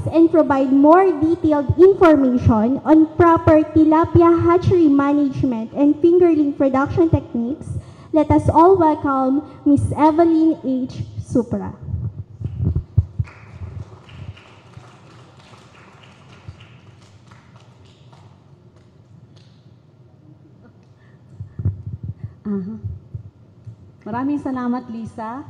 and provide more detailed information on proper tilapia hatchery management and fingerling production techniques, let us all welcome Ms. Evelyn H. Supra. Maraming salamat, Lisa.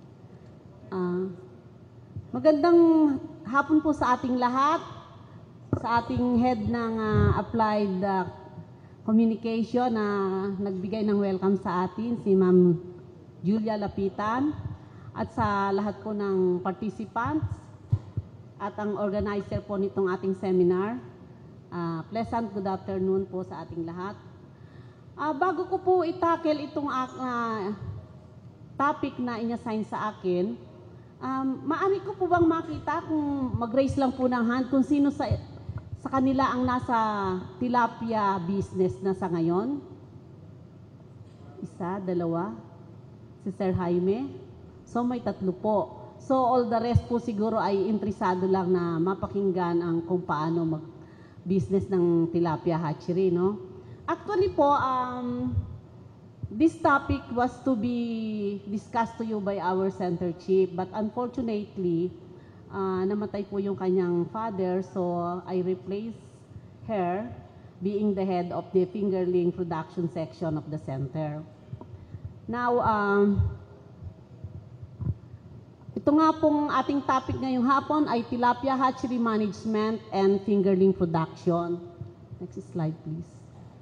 Magandang hapon po sa ating lahat, sa ating head ng Applied Communication na nagbigay ng welcome sa atin, si Ma'am Julia Lapitan, at sa lahat po ng participants at ang organizer po nitong ating seminar. Pleasant good afternoon po sa ating lahat. Bago ko po itakel itong topic na inassign sa akin, maaari ko po bang makita kung mag-raise lang po ng hand kung sino sa kanila ang nasa tilapia business na sa ngayon? Isa, dalawa, si Sir Jaime. So may tatlo po. So all the rest po siguro ay interesado lang na mapakinggan ang kung paano mag-business ng tilapia hatchery, no? Actually po, this topic was to be discussed to you by our center chief, but unfortunately, namatay po yung kanyang father, so I replaced her being the head of the fingerling production section of the center. Now, ito nga pong ating topic ngayong hapon ay tilapia hatchery management and fingerling production. Next slide, please.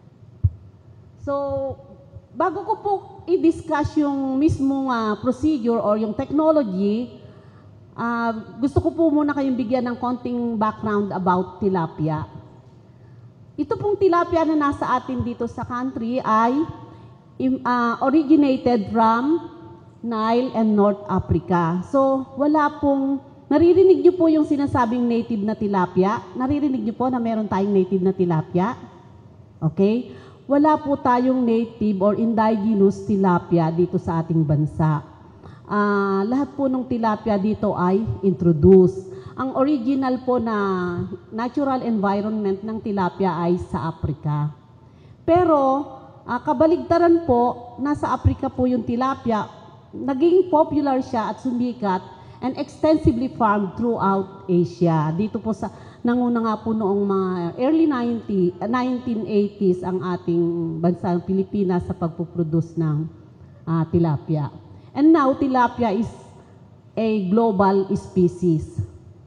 So, bago ko po i-discuss yung mismong procedure or yung technology, gusto ko po muna kayong bigyan ng konting background about tilapia. Ito pong tilapia na nasa atin dito sa country ay originated from Nile and North Africa. So, wala pong, naririnig niyo po yung sinasabing native na tilapia? Naririnig niyo po na meron tayong native na tilapia? Okay? Wala po tayong native or indigenous tilapia dito sa ating bansa. Lahat po ng tilapia dito ay introduced. Ang original po na natural environment ng tilapia ay sa Africa. Pero, kabaligtaran po, nasa Africa po yung tilapia, naging popular siya at sumikat and extensively farmed throughout Asia. Dito po sa nanguna nga po noong mga early 1980s ang ating bansang Pilipinas sa pagpuproduce ng tilapia. And now, tilapia is a global species.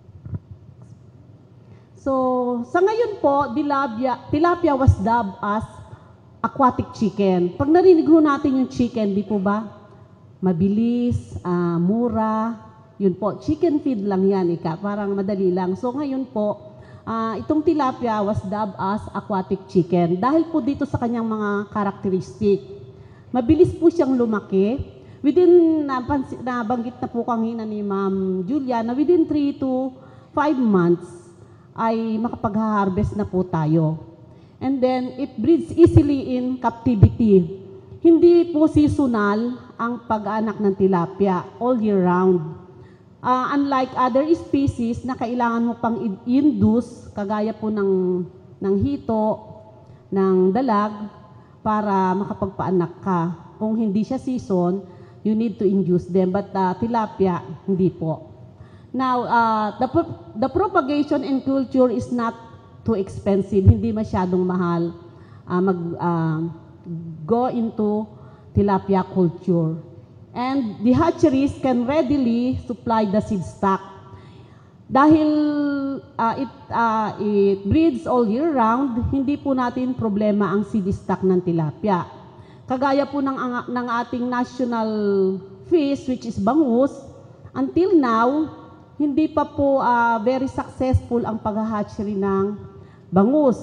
So, sa ngayon po, tilapia was dubbed as aquatic chicken. Pag narinig ho natin yung chicken, di po ba? Mabilis, mura, yun po, chicken feed lang yan, parang madali lang. So ngayon po, itong tilapia was dubbed as aquatic chicken dahil po dito sa kanyang mga karakteristik. Mabilis po siyang lumaki. Within, nabanggit na po kanina ni Ma'am Julia, na within 3 to 5 months ay makapag-harvest na po tayo. And then, it breeds easily in captivity. Hindi po seasonal ang pag-anak ng tilapia, all year round. Unlike other species na kailangan mo pang induce, kagaya po ng hito, ng dalag, para makapagpaanak ka. Kung hindi siya season, you need to induce them. But tilapia, hindi po. Now, the propagation and culture is not too expensive. Hindi masyadong mahal go into tilapia culture. And the hatcheries can readily supply the seed stock. Dahil it breeds all year round, hindi po natin problema ang seed stock ng tilapia. Kagaya po ng ating national fish, which is bangus, until now, hindi pa po very successful ang pag-hatchery ng bangus.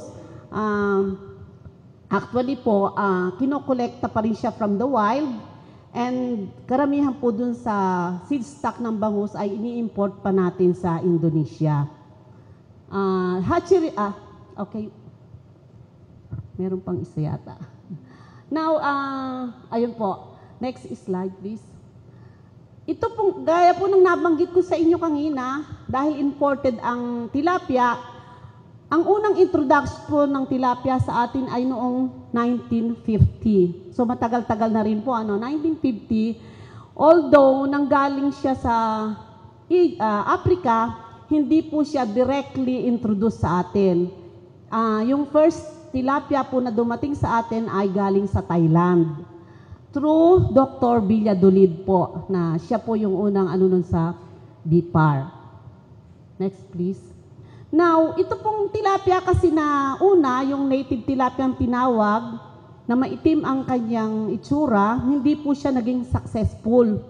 Actually po, kinokolekta pa rin siya from the wild. And karamihan po dun sa seed stock ng bangus ay ini-import pa natin sa Indonesia. Hatchery, okay. Meron pang isa yata. Now, ayun po. Next slide, please. Ito pong, gaya po ng nabanggit ko sa inyo kanina, dahil imported ang tilapia, ang unang introduction po ng tilapia sa atin ay noong 1950. So matagal-tagal na rin po, 1950. Although nanggaling siya sa Africa, hindi po siya directly introduced sa atin. Yung first tilapia po na dumating sa atin ay galing sa Thailand. Through Dr. Valladolid po, na siya po yung unang nun sa BIPAR. Next please. Now, ito pong tilapia kasi na una, yung native tilapia ang tinawag, na maitim ang kanyang itsura, hindi po siya naging successful.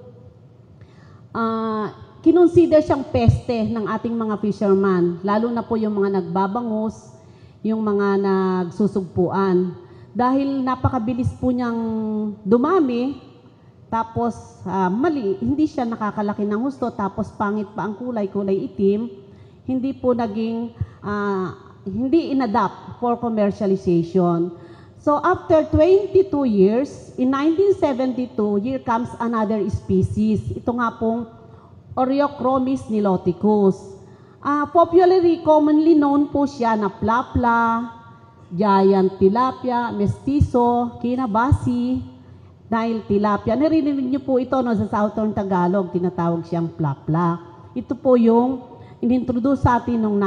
Kinonsider siyang peste ng ating mga fisherman, lalo na po yung mga nagbabangus, yung mga nagsusugpuan. Dahil napakabilis po niyang dumami, tapos mali, hindi siya nakakalaki ng husto, tapos pangit pa ang kulay itim, hindi po naging, hindi inadapt for commercialization. So after 22 years, in 1972, here comes another species. Ito nga pong Oreochromis niloticus. Popularly, commonly known po siya na plapla, giant tilapia, mestizo, kinabasi, Nile tilapia. Narinig niyo po ito sa Southern Tagalog, tinatawag siyang plapla. Ito po yung inintroduce sa atin noong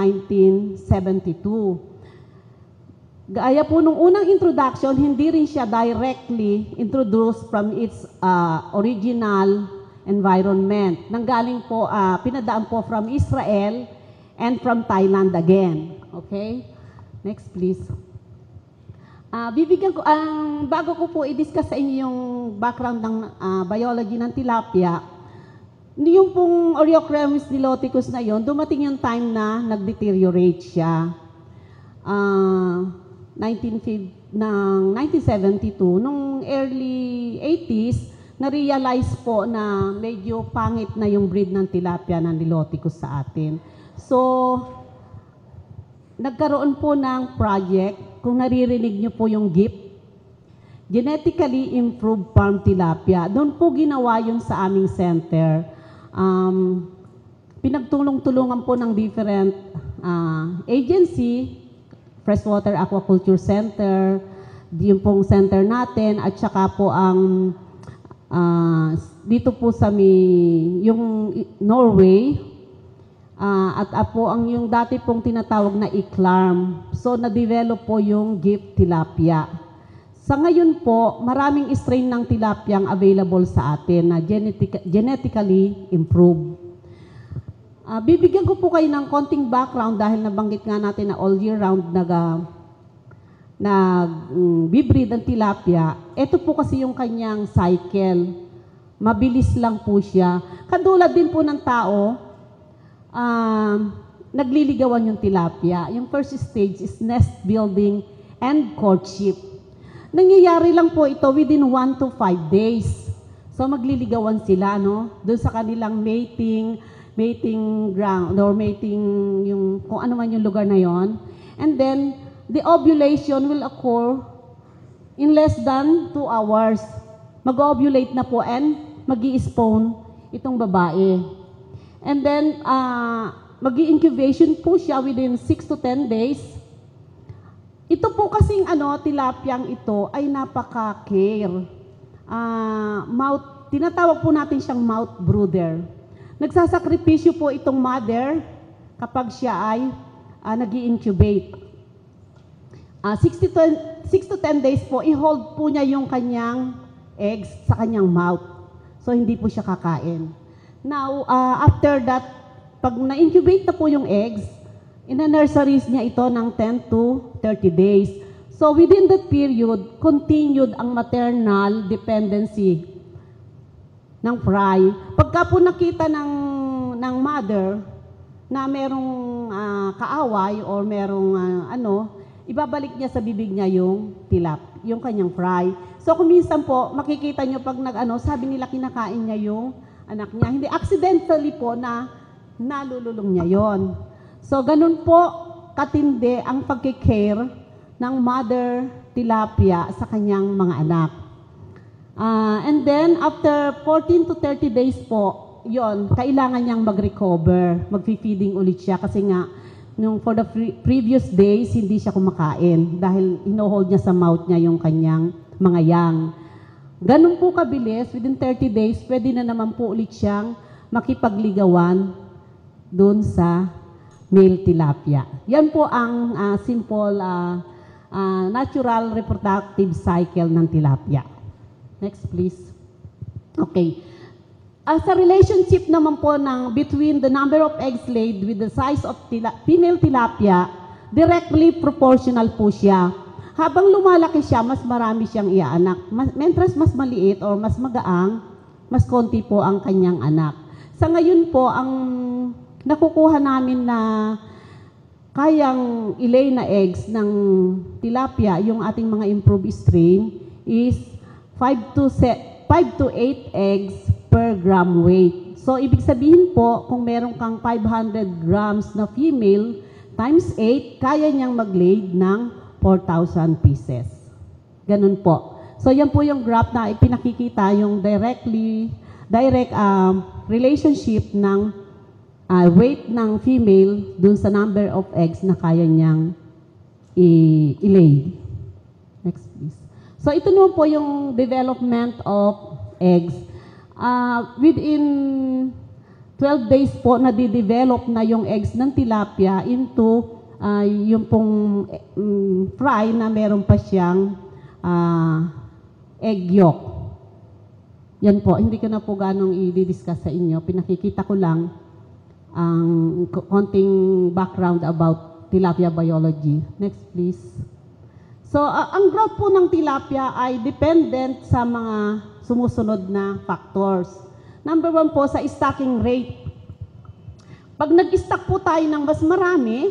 1972. Gaya po nung unang introduction, hindi rin siya directly introduced from its original environment. Nanggaling po, pinadaan po from Israel and from Thailand again. Okay? Next, please. Bibigyan ko, bago ko po i-discuss sa inyo yung background ng biology ng tilapia, yung pong Oreochromis niloticus na yon, dumating yung time na nag-deteriorate siya. 1972, nung early 80s, na-realize po na medyo pangit na yung breed ng tilapia ng niloticus sa atin. So, nagkaroon po ng project, kung naririnig nyo po yung GIP, Genetically Improved Farm Tilapia. Doon po ginawa yun sa aming center. Pinagtulong-tulungan po ng different agency, Freshwater Aquaculture Center, yung pong center natin, at saka po ang dito po sa yung Norway, at po ang yung dati pong tinatawag na ICLARM. So, na-develop po yung GIP tilapia. Sa ngayon po, maraming strain ng tilapia ang available sa atin na genetically improved. Bibigyan ko po kayo ng konting background dahil nabanggit nga natin na all year round bibreed ang tilapia. Ito po kasi yung kanyang cycle. Mabilis lang po siya. Katulad din po ng tao, nagliligawan yung tilapia. Yung first stage is nest building and courtship. Nangyayari lang po ito within 1 to 5 days. So magliligawan sila, doon sa kanilang mating ground or mating yung kung ano man yung lugar na yon. And then the ovulation will occur in less than 2 hours. Mag-ovulate na po and magi-spawn itong babae. And then magi-incubation po siya within 6 to 10 days. Ito po kasing tilapyang ito ay napaka-care. Tinatawag po natin siyang mouth brooder. Nagsasakripisyo po itong mother kapag siya ay nag-i-incubate. 6 to 10 days po, i-hold po niya yung kanyang eggs sa kanyang mouth. So, hindi po siya kakain. Now, after that, pag na-incubate na po yung eggs, ina-nurseries niya ito ng 10 to 30 days. So, within that period, continued ang maternal dependency ng fry. Pagka po nakita ng mother na merong kaaway or merong ibabalik niya sa bibig niya yung yung kanyang fry. So, kung minsan po, makikita niyo pag sabi nila kinakain niya yung anak niya. Hindi, accidentally po na nalululong niya yon. So, ganun po katindi ang pagkikare ng mother tilapia sa kanyang mga anak. And then, after 14 to 30 days po, yon, kailangan niyang mag-recover, mag-feeding ulit siya kasi nga, for the previous days, hindi siya kumakain dahil ino-hold niya sa mouth niya yung kanyang mga yang. Ganun po kabilis, within 30 days, pwede na naman po ulit siyang makipagligawan dun sa male tilapia. Yan po ang simple natural reproductive cycle ng tilapia. Next, please. Okay. Sa relationship naman po between the number of eggs laid with the size of female tilapia, directly proportional po siya. Habang lumalaki siya, mas marami siyang iaanak. Mentras mas maliit or mas magaang, mas konti po ang kanyang anak. Sa ngayon po, ang nakukuha namin na kayang ilay na eggs ng tilapia, yung ating mga improved strain, is 5 to 8 eggs per gram weight. So, ibig sabihin po, kung meron kang 500 grams na female, times 8, kaya niyang mag-lay ng 4,000 pieces. Ganun po. So, yan po yung graph na ipinakikita yung direct relationship ng weight ng female dun sa number of eggs na kaya niyang i-lay. Next, please. So, ito naman po yung development of eggs. Within 12 days po, nadidevelop na yung eggs ng tilapia into yung pong fry na meron pa siyang egg yolk. Yan po, hindi ko na po ganong i-discuss sa inyo. Pinakikita ko lang ang konting background about tilapia biology. Next, please. So, ang growth po ng tilapia ay dependent sa mga sumusunod na factors. Number 1 po, sa stocking rate. Pag nag-stock po tayo ng mas marami,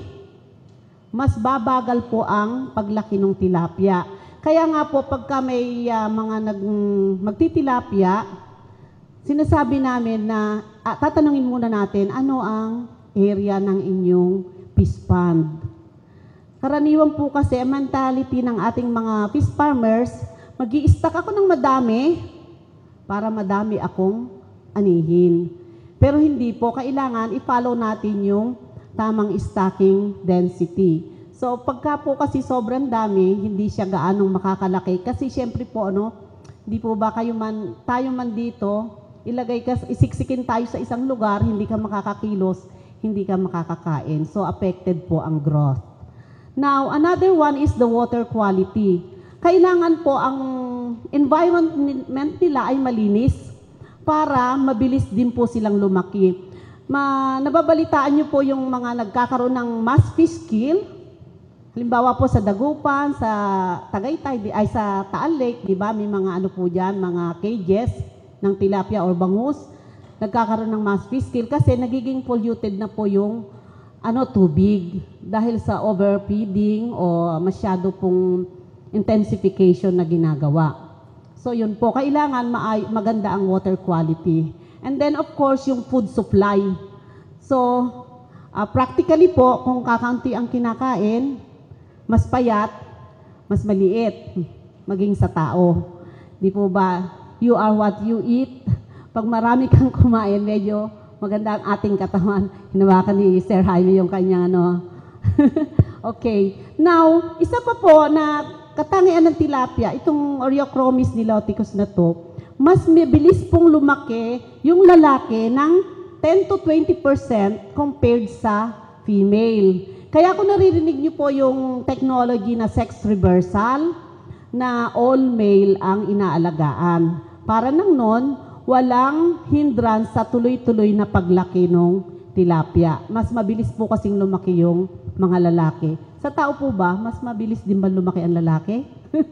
mas babagal po ang paglaki ng tilapia. Kaya nga po, pagka may mga magtitilapia, sinasabi namin na, tatanungin muna natin, ano ang area ng inyong fish pond? Karaniwan po kasi, ang mentality ng ating mga fish farmers, mag-i-stock ako ng madami para madami akong anihin. Pero hindi po, kailangan i-follow natin yung tamang stocking density. So, pagka po kasi sobrang dami, hindi siya gaanong makakalaki. Kasi syempre po, hindi po ba tayo man dito, isiksikin tayo sa isang lugar, hindi ka makakakilos, hindi ka makakakain. So, affected po ang growth. Now, another one is the water quality. Kailangan po ang environment nila ay malinis para mabilis din po silang lumaki. Nababalitaan niyo po yung mga nagkakaroon ng mass fish kill. Halimbawa po sa Dagupan, sa Tagaytay, ay sa Taal Lake, di ba? May mga ano po dyan, mga cages ng tilapia or bangus. Nagkakaroon ng mass fish kill kasi nagiging polluted na po yung tubig dahil sa overfeeding o masyado pong intensification na ginagawa. So yun po, kailangan maganda ang water quality. And then of course, yung food supply. So, practically po, kung kakaunti ang kinakain, mas payat, mas maliit, maging sa tao. Di po ba, you are what you eat. Pag marami kang kumain, medyo maganda ang ating katawan. Hinawakan ni Sir Jaime yung kanyang Okay. Now, isa pa po na katangian ng tilapia, itong Oreochromis niloticus na to, mas mabilis pong lumaki yung lalaki ng 10 to 20% compared sa female. Kaya kung naririnig niyo po yung technology na sex reversal, na all male ang inaalagaan. Para nang nun, walang hindrance sa tuloy-tuloy na paglaki ng tilapia. Mas mabilis po kasing lumaki yung mga lalaki. Sa tao po ba, mas mabilis din ba lumaki ang lalaki?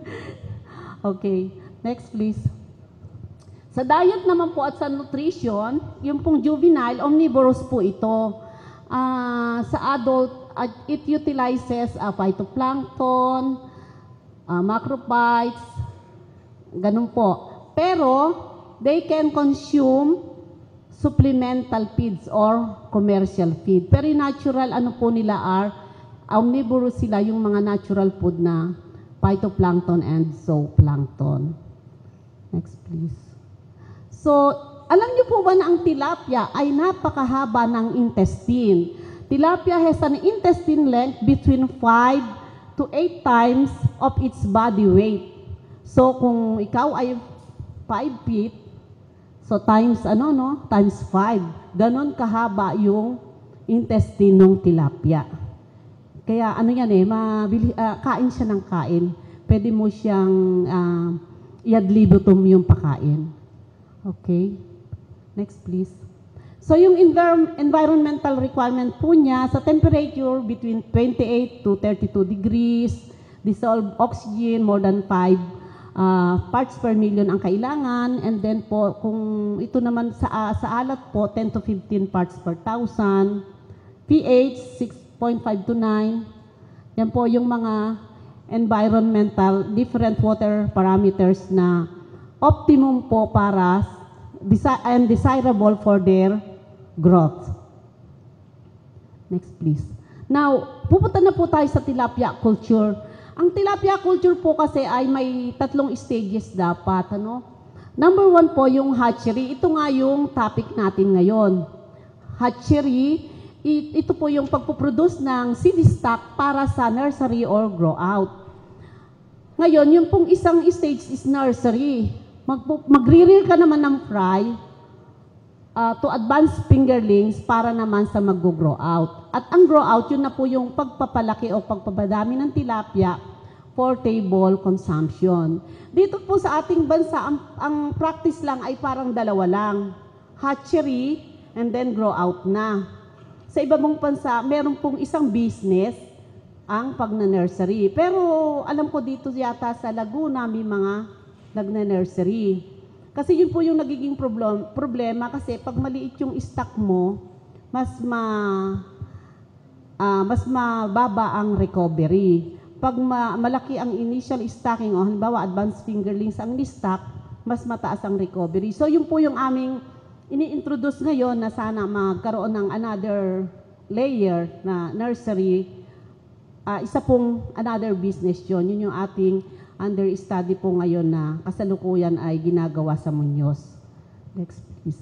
Okay, next please. Sa diet naman po at sa nutrition, yung pong juvenile, omnivorous po ito. Sa adult, it utilizes phytoplankton, macrophytes, ganun po. Pero, they can consume supplemental feeds or commercial feed. Pero natural, po nila omnivorous sila, yung mga natural food na phytoplankton and zooplankton. Next, please. So, alam niyo po ba na ang tilapia ay napakahaba ng intestine? Tilapia has an intestine length between 5 to 8 times of its body weight. So, kung ikaw ay 5 feet, so times times 5. Ganon kahaba yung intestine ng tilapia. Kaya kain siya ng kain. Pwede mo siyang i-ad-libitum yung pakain. Okay. Next, please. So, yung environmental requirement po niya sa temperature between 28 to 32 degrees, dissolved oxygen more than 5 parts per million ang kailangan, and then po, kung ito naman sa alat po, 10 to 15 parts per thousand, pH 6.5 to 9, yan po yung mga environmental different water parameters na optimum po para and desirable for their growth. Next, please. Now, pupunta na po tayo sa tilapia culture. Ang tilapia culture po kasi ay may 3 stages dapat. Number 1 po yung hatchery. Ito nga yung topic natin ngayon. Hatchery, ito po yung pagpuproduce ng seed stock para sa nursery or grow out. Ngayon, yung pong isang stage is nursery. Magre-rear ka naman ng fry to advanced fingerlings para naman sa mag-grow out. At ang grow out, yun na po yung pagpapalaki o pagpapadami ng tilapia for table consumption. Dito po sa ating bansa, ang practice lang ay parang 2 lang. Hatchery and then grow out na. Sa iba mong bansa, meron pong isang business ang pagna-nursery. Pero alam ko dito yata sa Laguna may mga nagna-nursery. Kasi yun po yung nagiging problema kasi pag maliit yung stock mo, mas mababa ang recovery. Pag malaki ang initial stocking, halimbawa advanced fingerlings ang stock, mas mataas ang recovery. So yun po yung aming ini-introduce ngayon na sana magkaroon ng another layer na nursery. Isa pong another business yun. Yun yung ating under study po ngayon na kasalukuyan ay ginagawa sa Muñoz. Next, please.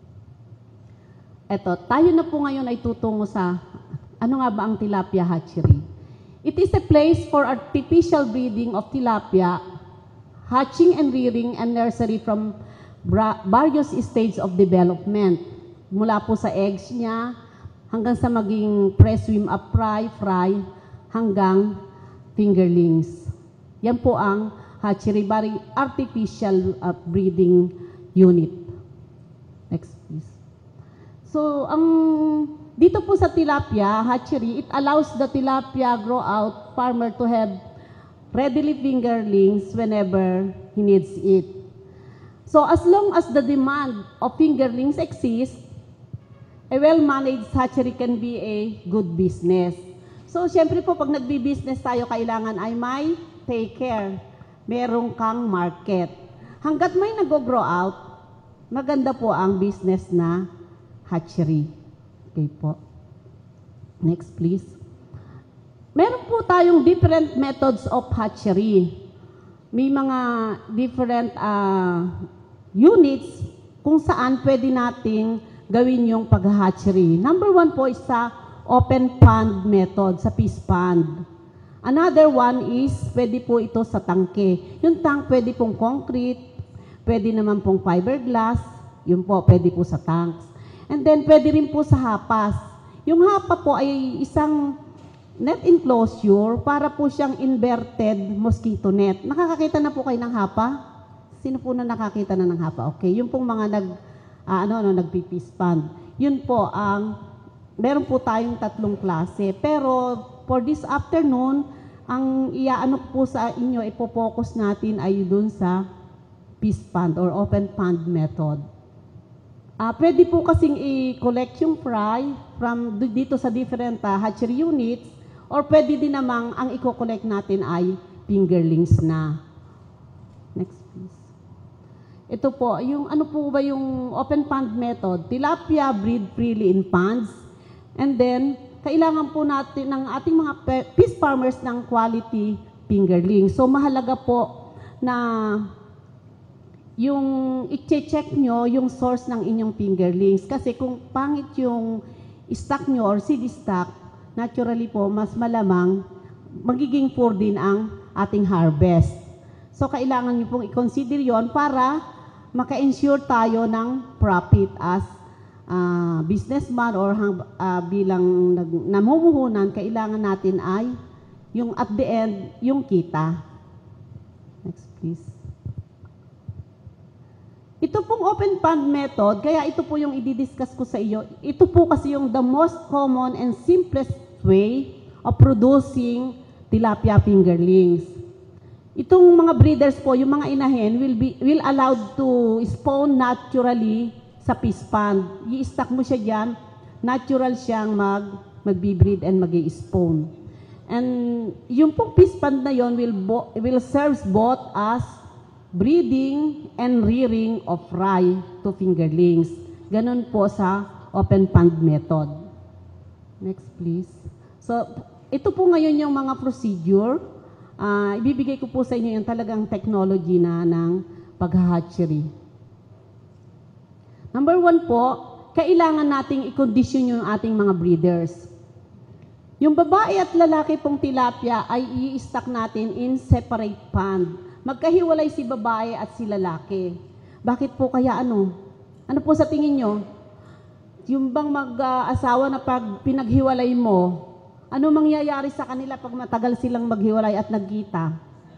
Eto, tayo na po ngayon ay tutungo sa ano nga ba ang tilapia hatchery. It is a place for artificial breeding of tilapia, hatching and rearing and nursery from various stages of development. Mula po sa eggs niya hanggang sa maging pre-swim up fry, hanggang fingerlings. Yan po ang hatchery, very artificial breeding unit. Next, please. So, dito po sa tilapia hatchery, it allows the tilapia grow out farmer to have readily fingerlings whenever he needs it. So, as long as the demand of fingerlings exists, a well-managed hatchery can be a good business. So, syempre po, pag nagbi-business tayo, kailangan ay may take care. Merong kang market. Hanggat may nag-grow out, maganda po ang business na hatchery. Okay po. Next, please. Meron po tayong different methods of hatchery. May mga different units kung saan pwede nating gawin yung pag-hatchery. Number 1 po is sa open pond method, sa fish pond. Another one is, pwede po ito sa tangke. Yung tank pwede pong concrete, pwede naman pong fiberglass, yun po, pwede po sa tanks. And then, pwede rin po sa hapas. Yung hapa po ay isang net enclosure para po siyang inverted mosquito net. Nakakakita na po kayo ng hapa? Sino po na nakakita na ng hapa? Okay, yung pong mga nagpipish pond. Yun po meron po tayong 3 klase. Pero for this afternoon, ang iaano po sa inyo, ipo-focus natin ay dun sa fish pond or open pond method. Pwede po kasing i-collect yung fry from dito sa different hatchery units, or pwede din namang ang i-collect natin ay fingerlings na. Next, please. Ito po, yung ano po ba yung open pond method? Tilapia breed freely in ponds. And then, kailangan po natin ng ating mga fish farmers ng quality fingerling. So, mahalaga po na yung i-check nyo yung source ng inyong fingerlings. Kasi kung pangit yung stock nyo or seed stock, naturally po, mas malamang magiging poor din ang ating harvest. So, kailangan nyo pong i-consider yon para maka-ensure tayo ng profit as businessman or bilang namumuhunan, kailangan natin ay yung at the end, yung kita. Next, please. Ito pong open pond method, kaya ito po yung i-discuss ko sa iyo. Ito po kasi yung the most common and simplest way of producing tilapia fingerlings. Itong mga breeders po, yung mga inahin, will allowed to spawn naturally sa fish pond. I-stack mo siya dyan, natural siyang mag-breed and mag-i-spawn. And yung pong fish pond na yon will serve both as breeding and rearing of fry to fingerlings. Ganun po sa open pond method. Next, please. So, ito po ngayon yung mga procedure. Ibibigay ko po sa inyo yung talagang technology na ng pag-hatchery. Number 1 po, kailangan nating i-condition yung ating mga breeders. Yung babae at lalaki pong tilapia ay i-stack natin in separate pond. Magkahiwalay si babae at si lalaki. Bakit po kaya ano? Ano po sa tingin nyo? Yung bang mag-asawa na pag pinaghiwalay mo, ano mangyayari sa kanila pag matagal silang maghiwalay at nagkita?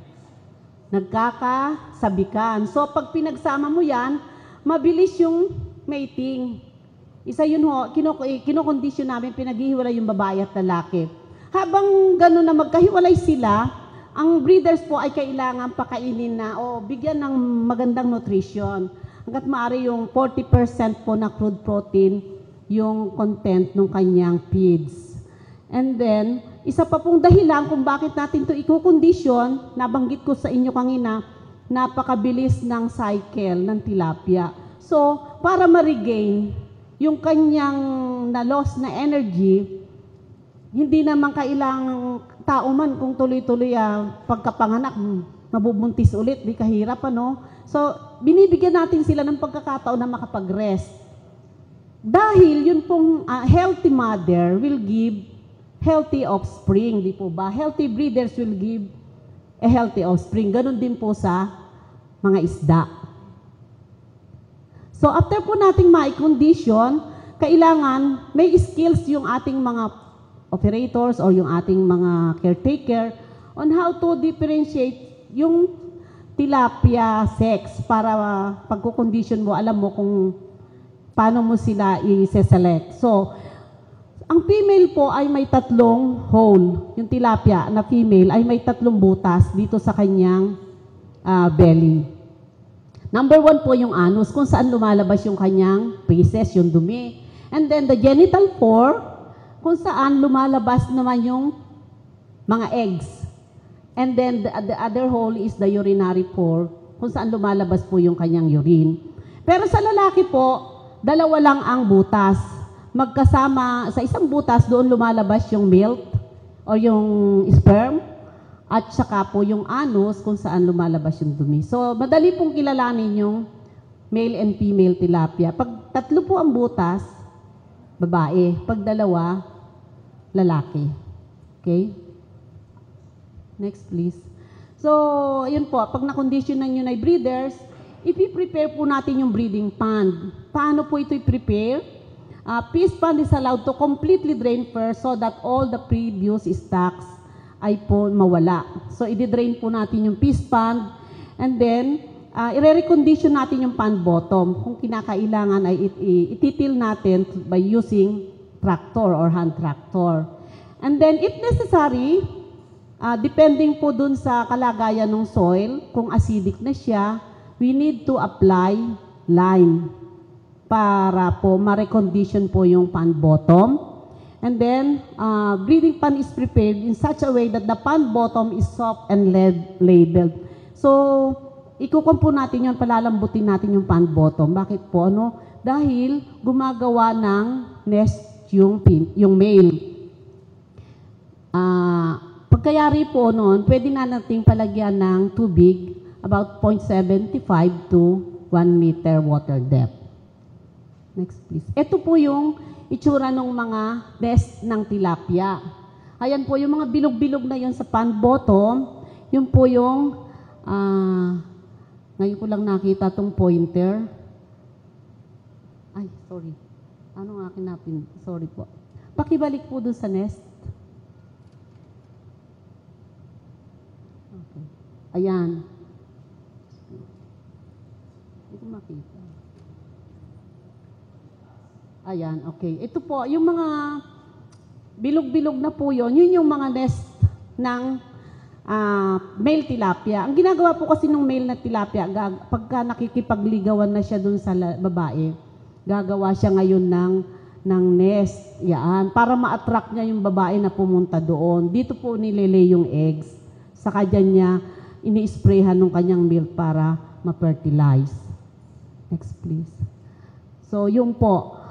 Nagkakasabikan. So, pag pinagsama mo yan, mabilis yung mating. Isa yun ho, kinokondisyon namin, pinaghihiwalay yung babae at lalaki. Habang gano'n na magkahiwalay sila, ang breeders po ay kailangan pakainin na o bigyan ng magandang nutrition. Hanggat maaari yung 40% po na crude protein yung content ng kanyang feeds. And then, isa pa pong dahilan kung bakit natin ito i-condition, nabanggit ko sa inyo kanina, napakabilis ng cycle ng tilapia. So, para ma-regain yung kanyang na-loss na energy, hindi naman kailangang tao man kung tuloy-tuloy pagkapanganak, mabubuntis ulit, di kahirap ano. So, binibigyan natin sila ng pagkakataon na makapag-rest. Dahil yun pong healthy mother will give healthy offspring, di po ba? Healthy breeders will give a healthy offspring. Ganon din po sa mga isda. So, after po nating ma-condition, kailangan may skills yung ating mga operators or yung ating mga caretaker on how to differentiate yung tilapia sex para pagko-condition mo, alam mo kung paano mo sila i-select. So, ang female po ay may 3 hole. Yung tilapia na female ay may 3 butas dito sa kanyang belly. Number 1 po yung anus, kung saan lumalabas yung kanyang feces, yung dumi. And then the genital pore, kung saan lumalabas naman yung mga eggs. And then the other hole is the urinary pore, kung saan lumalabas po yung kanyang urine. Pero sa lalaki po, 2 lang ang butas. Magkasama, sa isang butas, doon lumalabas yung milk o yung sperm, at saka po yung anus kung saan lumalabas yung dumi. So, madali pong kilalanin yung male and female tilapia. Pag 3 po ang butas, babae. Pag 2, lalaki. Okay? Next, please. So, yun po. Pag na-conditionan nyo na breeders, ipi-prepare po natin yung breeding pond. Paano po ito i-prepare? Fish pond is allowed to completely drain first so that all the previous stocks ay po mawala. So, i-drain po natin yung fish pond and then, i-recondition natin yung pond bottom. Kung kinakailangan ay ititil natin by using tractor or hand tractor. And then, if necessary, depending po dun sa kalagayan ng soil, kung acidic na siya, we need to apply lime para po ma-recondition po yung pond bottom. And then, breeding pond is prepared in such a way that the pond bottom is soft and labeled. So, ikukuha po natin yun, palalambutin natin yung pond bottom. Bakit po? Ano? Dahil gumagawa ng nest yung male. Pagkayari po noon, pwede na nating palagyan ng tubig about 0.75 to 1 meter water depth. Next please. Ito po yung itsura ng mga nest ng tilapia. Ayan po, yung mga bilog-bilog na yun sa pond bottom, yun po yung, ngayon ko lang nakita tong pointer. Ay, sorry. Ano nga kinapin? Sorry po. Pakibalik po dun sa nest. Okay. Ayan. Hindi ko makita. Ayan, okay. Ito po, yung mga bilog-bilog na po yun yung mga nest ng male tilapia. Ang ginagawa po kasi ng male na tilapia, pagka nakikipagligawan na siya dun sa babae, gagawa siya ngayon ng nest. Yan, para ma-attract niya yung babae na pumunta doon. Dito po nililay yung eggs. Saka dyan niya ini-sprayhan ng kanyang milk para ma-fertilize. Next please. So, yung po.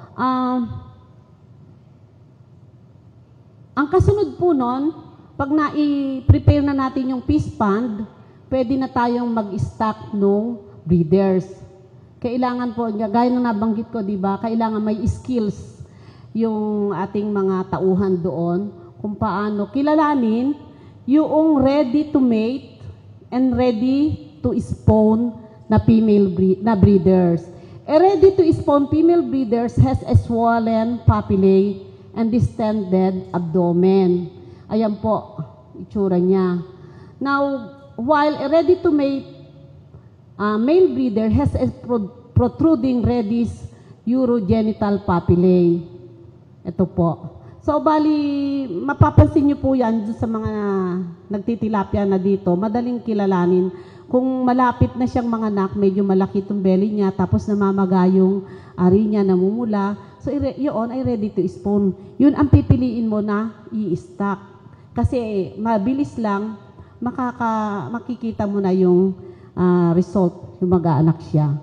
Ang kasunod po nun, pag na-prepare na natin yung fish pond, pwede na tayong mag-stock ng breeders. Kailangan po, gaya na nabanggit ko, di ba, kailangan may skills yung ating mga tauhan doon kung paano kilalanin yung ready to mate and ready to spawn na female na breeders. A ready to spawn female breeders has a swollen papillae and distended abdomen. Ayan po, itsura niya. Now, while a ready to mate male breeder has a protruding reddish urogenital papillae. Ito po. So, bali, mapapansin niyo po yan sa mga nagtitilapia na dito. Madaling kilalanin. Kung malapit na siyang manganak, medyo malaki itong belly niya, tapos namamaga yung ari niya, namumula. So, yun ay ready to spawn. Yun ang pipiliin mo na i-stock. Kasi mabilis lang, makikita mo na yung result, yung mag-aanak siya.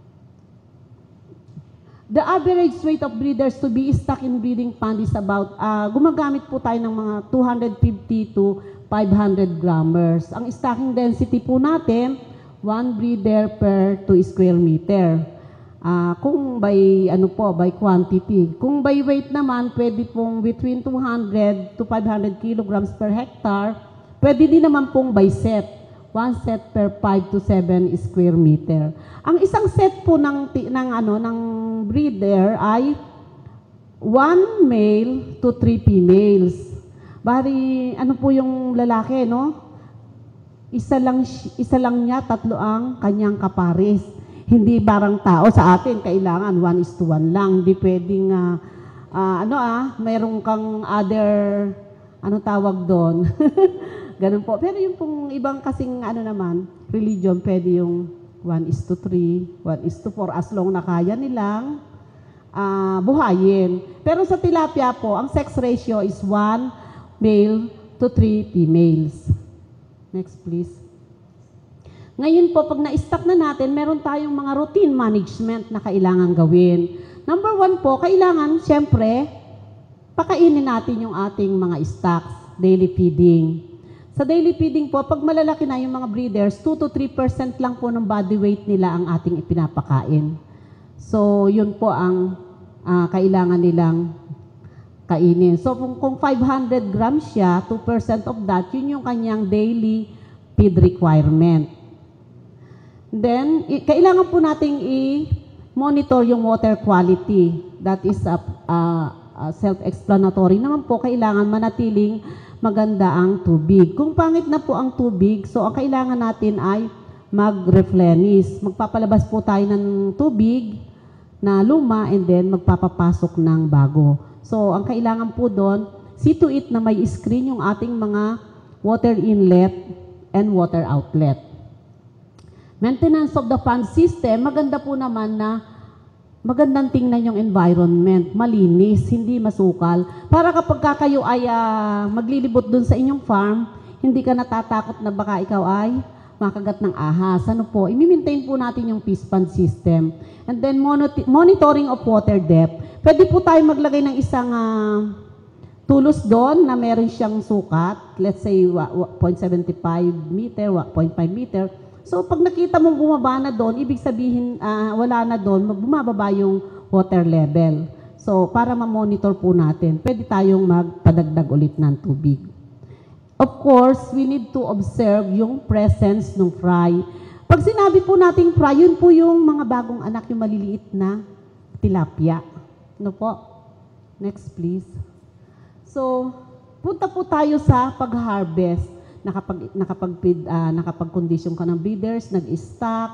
The average weight of breeders to be stuck in breeding pond is about, gumagamit po tayo ng mga 250 to 500 grammars. Ang stocking density po natin, 1 breeder per 2 square meter. Kung by, by quantity. Kung by weight naman, pwede pong between 200 to 500 kilograms per hectare. Pwede din naman pong by set. 1 set per 5 to 7 square meter. Ang isang set po ng breeder ay 1 male to 3 females. Bari, ano po yung lalaki, no? Isa lang niya, 3 ang kanyang kapares. Hindi barang tao sa atin, kailangan 1:1 lang. Hindi pwedeng, mayroong kang other, tawag doon? Ganun po. Pero yung pong ibang kasing religion, pwede yung 1:3, 1:4, as long na kaya nilang buhayin. Pero sa tilapia po, ang sex ratio is 1 male to 3 females. Next please. Ngayon po, pag na-stock na natin, meron tayong mga routine management na kailangan gawin. Number 1 po, kailangan, siyempre, pakainin natin yung ating mga stocks, daily feeding. Sa daily feeding po, pag malalaki na yung mga breeders, 2 to 3% lang po ng body weight nila ang ating ipinapakain. So, yun po ang kailangan nilang kainin. So, kung 500 grams siya, 2% of that, yun yung kanyang daily feed requirement. Then, kailangan po nating i-monitor yung water quality. That is self-explanatory. Naman po, kailangan manatiling maganda ang tubig. Kung pangit na po ang tubig, so ang kailangan natin ay mag-replenish. Magpapalabas po tayo ng tubig na luma and then magpapapasok ng bago. So, ang kailangan po doon, see to it na may screen yung ating mga water inlet and water outlet. Maintenance of the pond system, maganda po naman na magandang tingnan yung environment, malinis, hindi masukal. Para kapag kayo ay maglilibot doon sa inyong farm, hindi ka natatakot na baka ikaw ay makagat ng ahas. Ano po, i-maintain po natin yung fish pond system. And then monitoring of water depth. Pwede po tayo maglagay ng isang tulos doon na meron siyang sukat, let's say 0.75 meter, 0.5 meter. So pag nakita mong bumaba na doon, ibig sabihin wala na doon, bumababa yung water level. So para ma-monitor po natin, pwede tayong magpadagdag ulit ng tubig. Of course, we need to observe yung presence ng fry. Pag sinabi po nating fry, yun po yung mga bagong anak, yung maliliit na tilapia. Ano po? Next please. So, punta po tayo sa pag-harvest. Nakapag-condition ka ng breeders, nag-stock,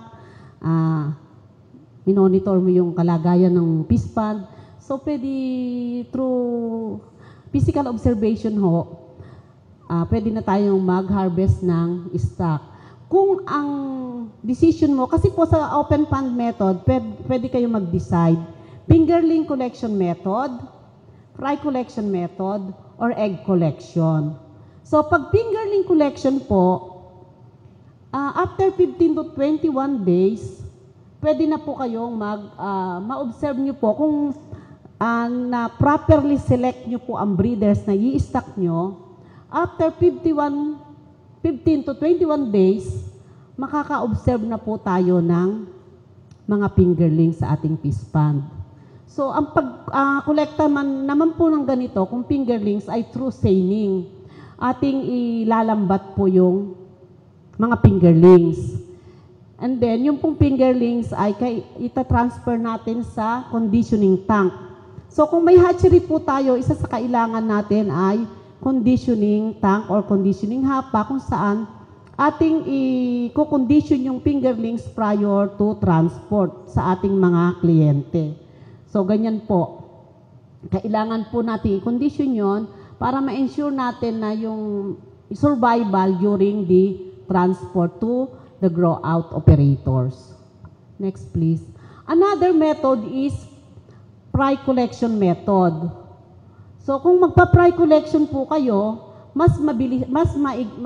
minonitor mo yung kalagayan ng fish pond. So, pwede through physical observation pwede na tayong mag-harvest ng stock. Kung ang decision mo, kasi po sa open pond method, pwede kayo mag-decide. Fingerling collection method, fry collection method, or egg collection. So, pag fingerling collection po, after 15 to 21 days, pwede na po kayong ma-observe nyo po kung na properly select nyo po ang breeders na i-stock nyo. After 15 to 21 days, makaka-observe na po tayo ng mga fingerlings sa ating fish pond. So, ang pag-kolekta naman po ng ganito, kung fingerlings ay through seining, ating ilalambat po yung mga fingerlings. And then, yung pong fingerlings ay ita-transfer natin sa conditioning tank. So, kung may hatchery po tayo, isa sa kailangan natin ay conditioning tank or conditioning hapa kung saan ating i-condition yung fingerlings prior to transport sa ating mga kliyente. So, ganyan po. Kailangan po natin i-condition yon para ma-ensure natin na yung survival during the transport to the grow-out operators. Next, please. Another method is fry collection method. So, kung magpa-fry collection po kayo, mas mabilis, mas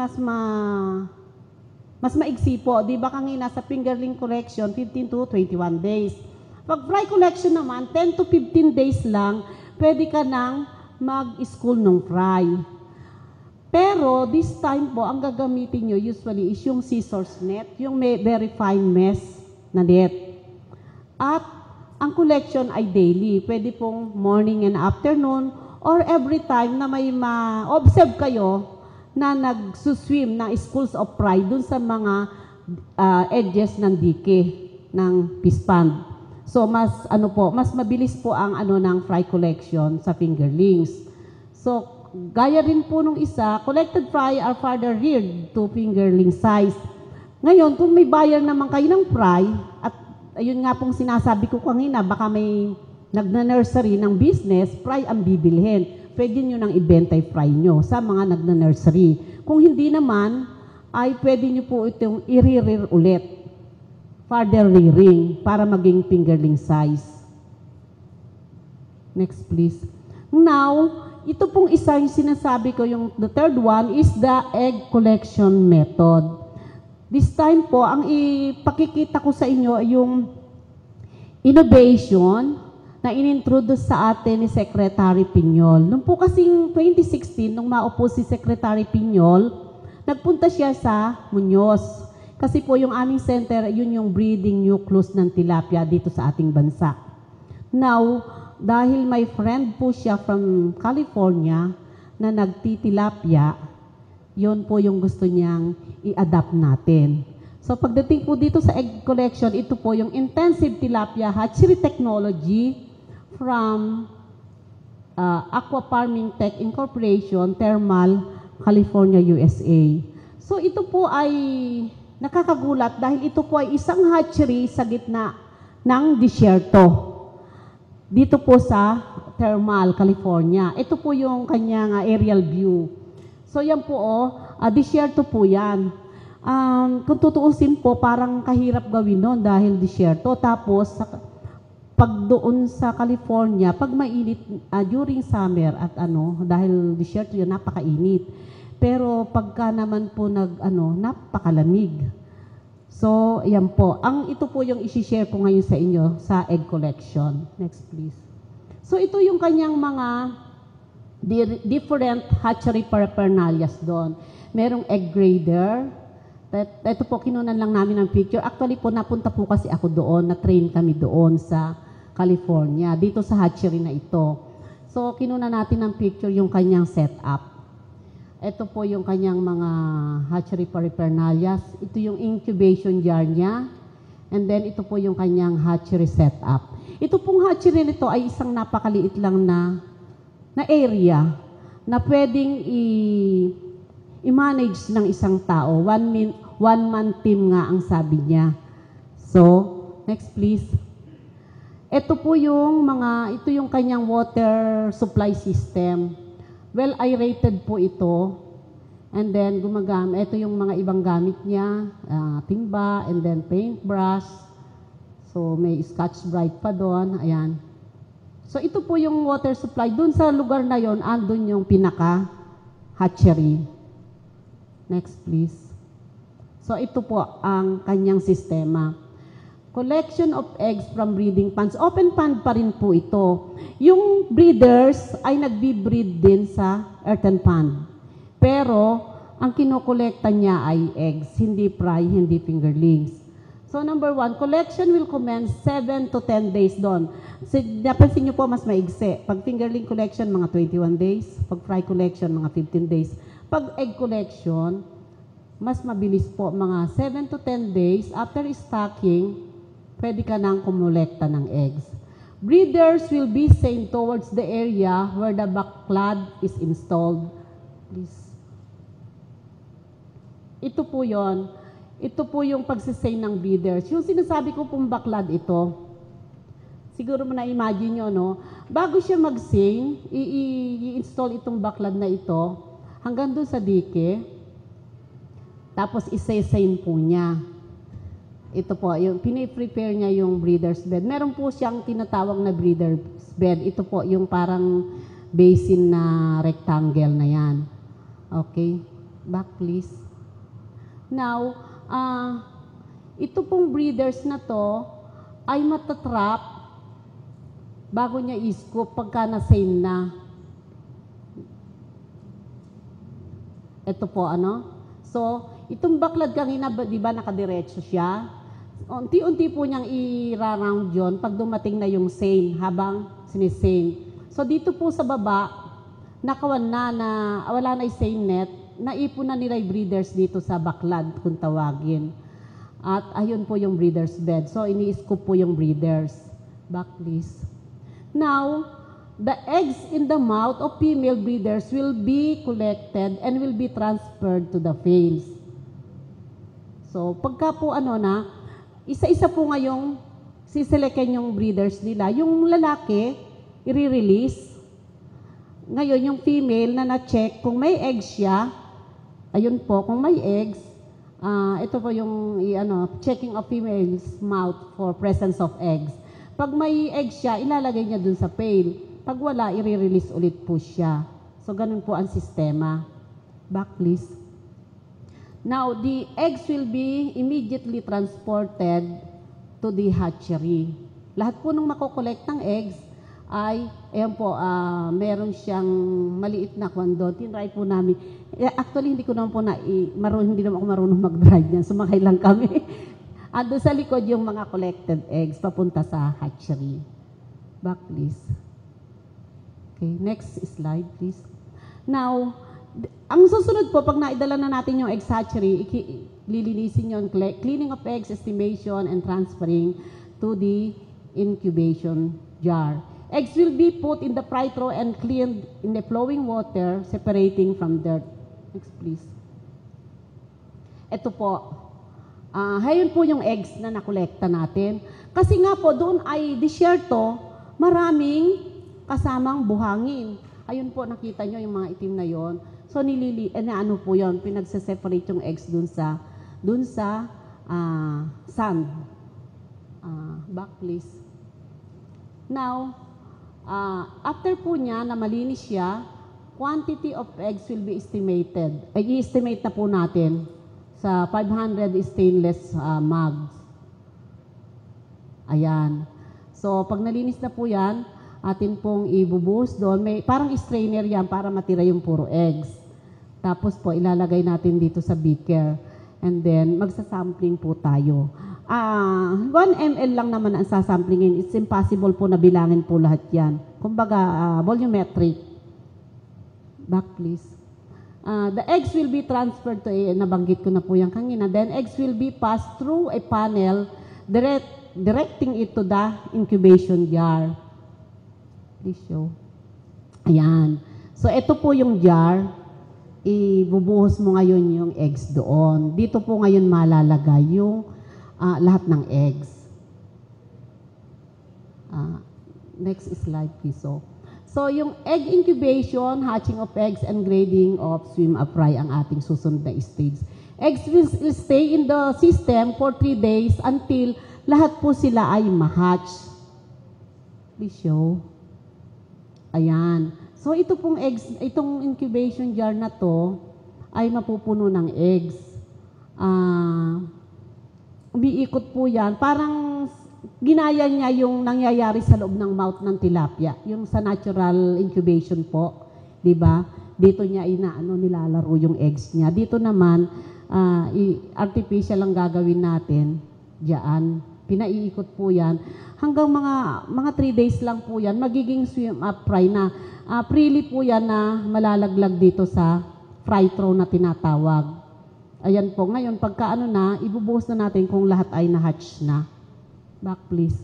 maigsi po. Di ba kanina sa fingerling collection, 15 to 21 days. Pag fry collection naman, 10 to 15 days lang, pwede ka nang mag-school ng fry. Pero, this time po, ang gagamitin nyo usually is yung scissors net, yung may very fine mesh na net. At, ang collection ay daily. Pwede pong morning and afternoon, or every time na may ma-observe kayo na nagsuswim na schools of fry dun sa mga edges ng dike ng fish pond. So, mas mabilis po ang ng fry collection sa fingerlings. So, gaya rin po nung isa, collected fry are further reared to fingerling size. Ngayon, kung may buyer naman kayo ng fry, at ayun nga pong sinasabi ko kanina, baka may nagna-nursery ng business, fry ang bibilhin. Pwede nyo nang ibenta yung fry nyo sa mga nagna-nursery. Kung hindi naman, ay pwede nyo po itong i-rear ulit. Further rearing para maging fingerling size. Next, please. Now, ito pong isa yung sinasabi ko, the third one is the egg collection method. This time po, ang ipakikita ko sa inyo yung innovation na inintroduce sa atin ni Secretary Piñol. Nung po kasing 2016, nung maupo si Secretary Piñol, nagpunta siya sa Muñoz. Kasi po yung aming center, yun yung breeding nucleus ng tilapia dito sa ating bansa. Now, dahil may friend po siya from California na nagtitilapia, yun po yung gusto niyang i-adapt natin. So pagdating po dito sa egg collection, ito po yung intensive tilapia hatchery technology from Aqua Farming Tech Incorporation, Thermal, California, USA. So ito po ay nakakagulat dahil ito po ay isang hatchery sa gitna ng disyerto. Dito po sa Thermal, California. Ito po yung kanyang aerial view. So yan po disyerto po yan. Kung tutuusin po, parang kahirap gawin nun dahil disyerto. Tapos, pag doon sa California, pag mainit during summer at dahil disyerto yun, napakainit. Pero pagka naman po napakalamig. So, yan po. Ito po yung isi-share ko ngayon sa inyo sa egg collection. Next, please. So, ito yung kanyang mga different hatchery paraphernalias doon. Merong egg grader, Ito po, kinunan lang namin ng picture. Actually po, napunta po kasi ako doon, na-train kami doon sa California, dito sa hatchery na ito. So, kinunan natin ng picture yung kanyang setup. Ito po yung kanyang mga hatchery paraphernalia. Ito yung incubation jar niya. And then, ito po yung kanyang hatchery setup. Ito pong hatchery nito ay isang napakaliit lang na area na pwedeng i-manage ng isang tao. One-man team nga ang sabi niya. So, next please. Ito po ito yung kanyang water supply system. Well aerated po ito. And then, ito yung mga ibang gamit niya, timba, and then paintbrush. So, may Scotch Brite pa doon. Ayan. So, ito po yung water supply. Doon sa lugar na yon, andun yung pinaka-hatchery. Next, please. So, ito po ang kanyang sistema. Collection of eggs from breeding ponds. Open pond pa rin po ito. Yung breeders ay nagbi-breed din sa earthen pond. Pero, ang kinokolekta niya ay eggs, hindi fry, hindi fingerlings. So, number 1, collection will commence 7 to 10 days doon. So, napansin niyo po, mas maigse. Pag fingerling collection, mga 21 days. Pag fry collection, mga 15 days. Pag egg collection, mas mabilis po, mga 7 to 10 days. After stocking, pwede ka nang kumolekta ng eggs. Breeders will be sent towards the area where the backlad is installed. Please. Ito po yon. Ito po yung pagsisay ng breeders. Yung sinasabi ko pong backlad ito, siguro mo na-imagine nyo, no? Bago siya mag-sing, i-install itong backlad na ito, hanggang doon sa dike, tapos isa-sayin po niya. Ito po, yung piniprepare niya yung breeder's bed. Meron po siyang tinatawag na breeder's bed. Ito po, yung parang basin na rectangle na yan. Okay? Back, please. Now, ito pong breeders na to ay matatrap bago niya i-scoop pagka na-sane na. Ito po, ano? So, itong backlad kanina, di ba nakadiretso siya? Unti-unti po niyang i-round yun pag dumating na yung sane, habang sinisane. So, dito po sa baba, nakawan na wala na yung sane net, naipon na nila yung breeders dito sa backlad kung tawagin. At ayun po yung breeders bed. So, ini-scoop po yung breeders. Back, please. Now, the eggs in the mouth of female breeders will be collected and will be transferred to the females. So, pagka po isa-isa po ngayong siselekin yung breeders nila. Yung lalaki, i-release. Ngayon, yung female na na-check, kung may eggs siya, ayun po, kung may eggs, ito po yung checking of female's mouth for presence of eggs. Pag may eggs siya, ilalagay niya dun sa pail. Pag wala, i-release ulit po siya. So, ganun po ang sistema. Back, please. Now, the eggs will be immediately transported to the hatchery. Lahat po ng makokolekt ng eggs ay, ayan po, meron siyang maliit na kwando. Tinry po namin. Actually, hindi ko naman po hindi naman ako marunong mag-drive niyan. Sumakay lang kami. Ando sa likod yung mga collected eggs papunta sa hatchery. Back, please. Okay, next slide, please. Now, ang susunod po, pag naidala na natin yung eggs hatchery, lilinisin yun, cleaning of eggs, estimation, and transferring to the incubation jar. Eggs will be put in the fry trough and cleaned in the flowing water, separating from dirt. Next, please. Ito po. Hayun po yung eggs na nakolekta natin. Kasi nga po, doon ay disyerto, maraming kasamang buhangin. Ayun po, nakita nyo yung mga itim na yon. So, ano po yon, pinagse-separate yung eggs doon sa sand. Back, please. Now, after po niya, na malinis siya, quantity of eggs will be estimated. I-estimate na po natin sa 500 stainless mugs. Ayan. So, pag nalinis na po yan, atin pong ibubuhos doon. May parang strainer yan para matira yung puro eggs. Tapos po, ilalagay natin dito sa beaker. And then, magsasampling po tayo. 1 ml lang naman ang sasamplingin. It's impossible po na bilangin po lahat yan. Kumbaga, volumetric. Back, please. The eggs will be transferred to nabanggit ko na po yan kanina. Then, eggs will be passed through a panel directing it to the incubation jar. Please show. Ayan. So, ito po yung jar. Ibubuhos mo ngayon yung eggs doon. Dito po ngayon malalagay yung lahat ng eggs. Next slide, please. So, yung egg incubation, hatching of eggs, and grading of swim-up-fry ang ating susunod na stage. Eggs will stay in the system for 3 days until lahat po sila ay ma-hatch. Please show. Ayan. So, ito pong eggs, itong incubation jar na to ay mapupuno ng eggs. Umiikot po yan. Parang ginaya niya yung nangyayari sa loob ng mouth ng tilapia. Yung sa natural incubation po. Diba? Dito niya nilalaro yung eggs niya. Dito naman, artificial lang gagawin natin. Diyan. Pinaiikot po yan. Hanggang mga 3 days lang po yan, magiging swim-up-fry na. Freely po yan na malalaglag dito sa fry throw na tinatawag. Ayan po. Ngayon, pagka ibubuhos na natin kung lahat ay na-hatch na. Back, please.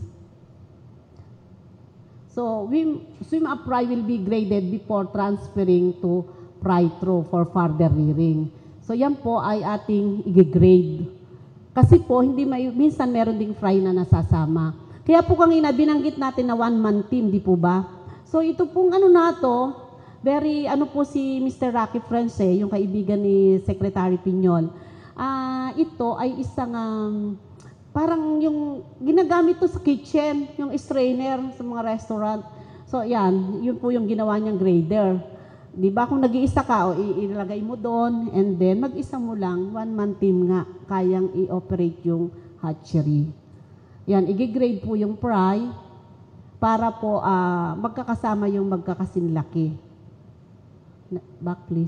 So, swim-up-fry will be graded before transferring to fry throw for further rearing. So, yan po ay ating i-grade. Kasi po, minsan meron ding fry na nasasama. Kaya po kanina, binanggit natin na 1-man team, di po ba? So, ito pong very, po si Mr. Rocky France, yung kaibigan ni Secretary Piñol. Ito ay isang, parang yung ginagamit to sa kitchen, yung strainer sa mga restaurant. So, yan, yun po yung ginawa niyang grader. Di ba, kung nag-iisa ka, ilagay mo doon, and then mag-isa mo lang, 1-man team nga, kayang i-operate yung hatchery. Yan, i-grade po yung fry para po magkakasama yung magkakasinlaki. Back, please.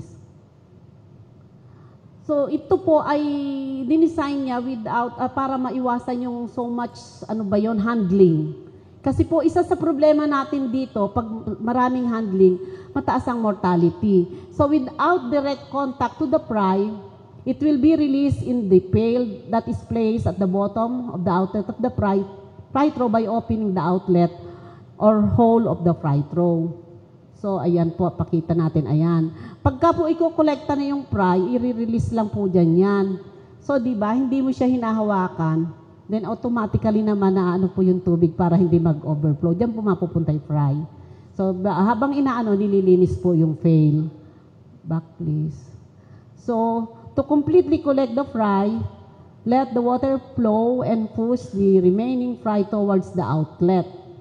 So, ito po ay dinisign niya without, para maiwasan yung so much, handling. Kasi po, isa sa problema natin dito, pag maraming handling, mataas ang mortality. So, without direct contact to the fry, it will be released in the pail that is placed at the bottom of the outlet of the fry throw by opening the outlet or hole of the fry throw. So, ayan po, pakita natin, ayan. Pagka po i-collecta na yung fry, i-release lang po dyan yan. So, di ba, hindi mo siya hinahawakan, then automatically naman na po yung tubig para hindi mag-overflow. Diyan po mapupunta yung fry. So, habang nililinis po yung pail. Back, please. So, to completely collect the fry, let the water flow and push the remaining fry towards the outlet.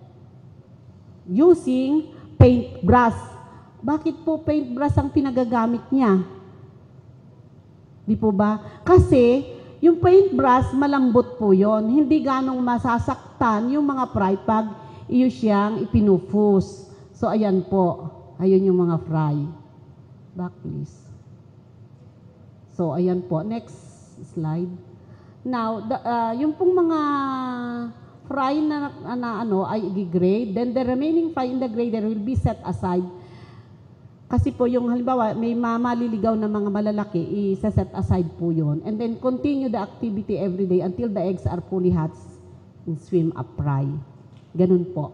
Using paintbrush. Bakit po paintbrush ang pinagagamit niya? Di po ba? Kasi, yung paintbrush, malambot po yon. Hindi ganong masasaktan yung mga fry pag iyo siyang ipinufuse. So, ayan po. Ayun yung mga fry. Back, please. So, ayan po. Next slide. Now, yung pong mga fry na ay i-grade, then the remaining fry in the grader will be set aside. Kasi po yung halimbawa, may maliligaw na mga malalaki, i-set aside po yun. And then continue the activity every day until the eggs are fully hatched and swim up fry. Ganun po.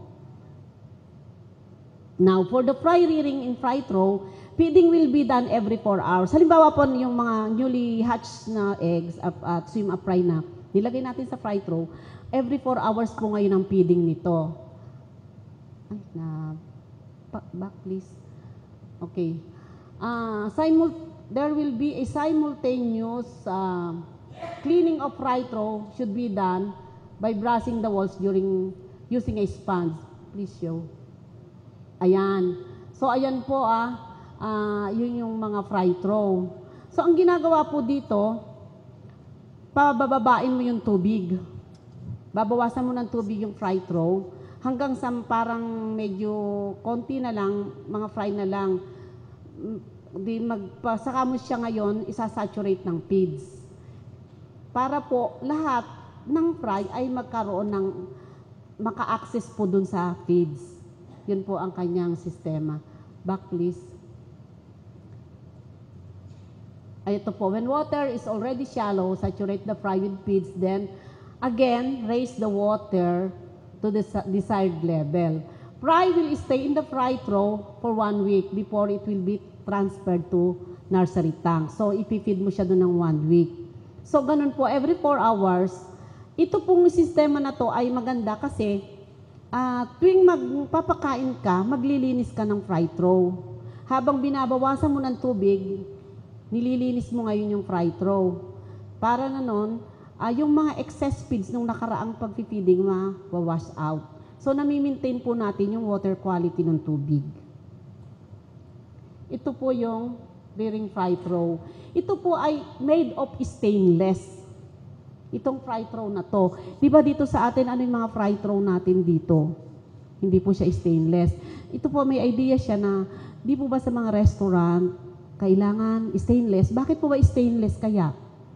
Now, for the fry rearing in fry throw, feeding will be done every 4 hours. Halimbawa po yung mga newly hatched na eggs at swim up fry na nilagay natin sa fry throw, every 4 hours po ngayon ang feeding nito. Back please. Okay. There will be a simultaneous cleaning of fry throw should be done by brushing the walls using a sponge. Please show. Ayan. So, ayan po yun yung mga fry throw. So, ang ginagawa po dito, pabababain mo yung tubig. Babawasan mo ng tubig yung fry throw hanggang sa parang medyo konti na lang, mga fry na lang. Saka mo siya ngayon, isasaturate ng feeds. para po lahat ng fry ay magkaroon ng maka-access po dun sa feeds. Yun po ang kanyang sistema. Back please. Ay, ito po, when water is already shallow, saturate the fry with feeds, then again, raise the water to the desired level. Fry will stay in the fry trough for 1 week before it will be transferred to nursery tank. So, ipifeed mo siya doon ng 1 week. So, ganun po, every 4 hours, ito pong sistema na to ay maganda kasi tuwing magpapakain ka, maglilinis ka ng fry trough. Habang binabawasan mo ng tubig, nililinis mo ngayon yung fry trough. Para na nun, yung mga excess feeds nung nakaraang pag-feeding ma-wash out. So, nami-maintain po natin yung water quality ng tubig. Ito po yung rearing fry trough. Ito po ay made of stainless. Itong fry trough na to. Di ba dito sa atin, ano yung mga fry trough natin dito? Hindi po siya stainless. Ito po, may idea siya na, di po ba sa mga restaurant, kailangan stainless? Bakit po ba stainless kaya?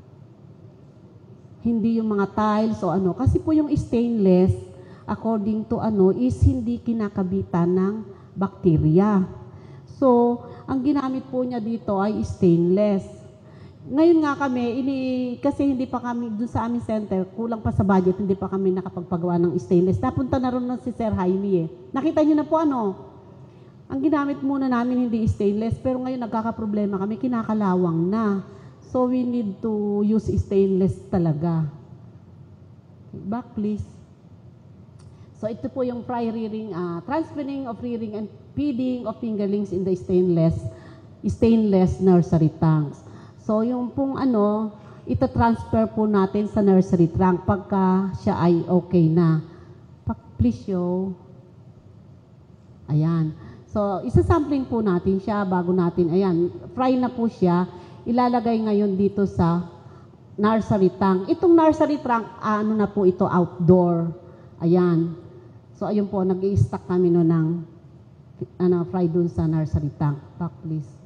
Hindi yung mga tiles o ano. Kasi po yung stainless, according to ano, is hindi kinakabitan ng bakterya. So, ang ginamit po niya dito ay stainless. Ngayon nga kami, kasi hindi pa kami doon sa aming center, kulang pa sa budget, hindi pa kami nakapagpagawa ng stainless. Napunta na rin si Sir Jaime eh. Nakita niyo na po ano, ang ginamit muna namin hindi stainless, pero ngayon nagkakaproblema kami, kinakalawang na. So we need to use stainless talaga. Back please. So ito po yung fry rearing, transferring of rearing and feeding of fingerlings in the stainless nursery tanks. So, yung pong ano, ita-transfer po natin sa nursery tank pagka siya ay okay na. Please show. Ayan. So, isa-sampling po natin siya bago natin, ayan, fry na po siya. Ilalagay ngayon dito sa nursery tank. Itong nursery tank, ano na po ito, outdoor. Ayan. So, ayun po, nag-i-stack kami no ng fry dun sa nursery tank. Back please.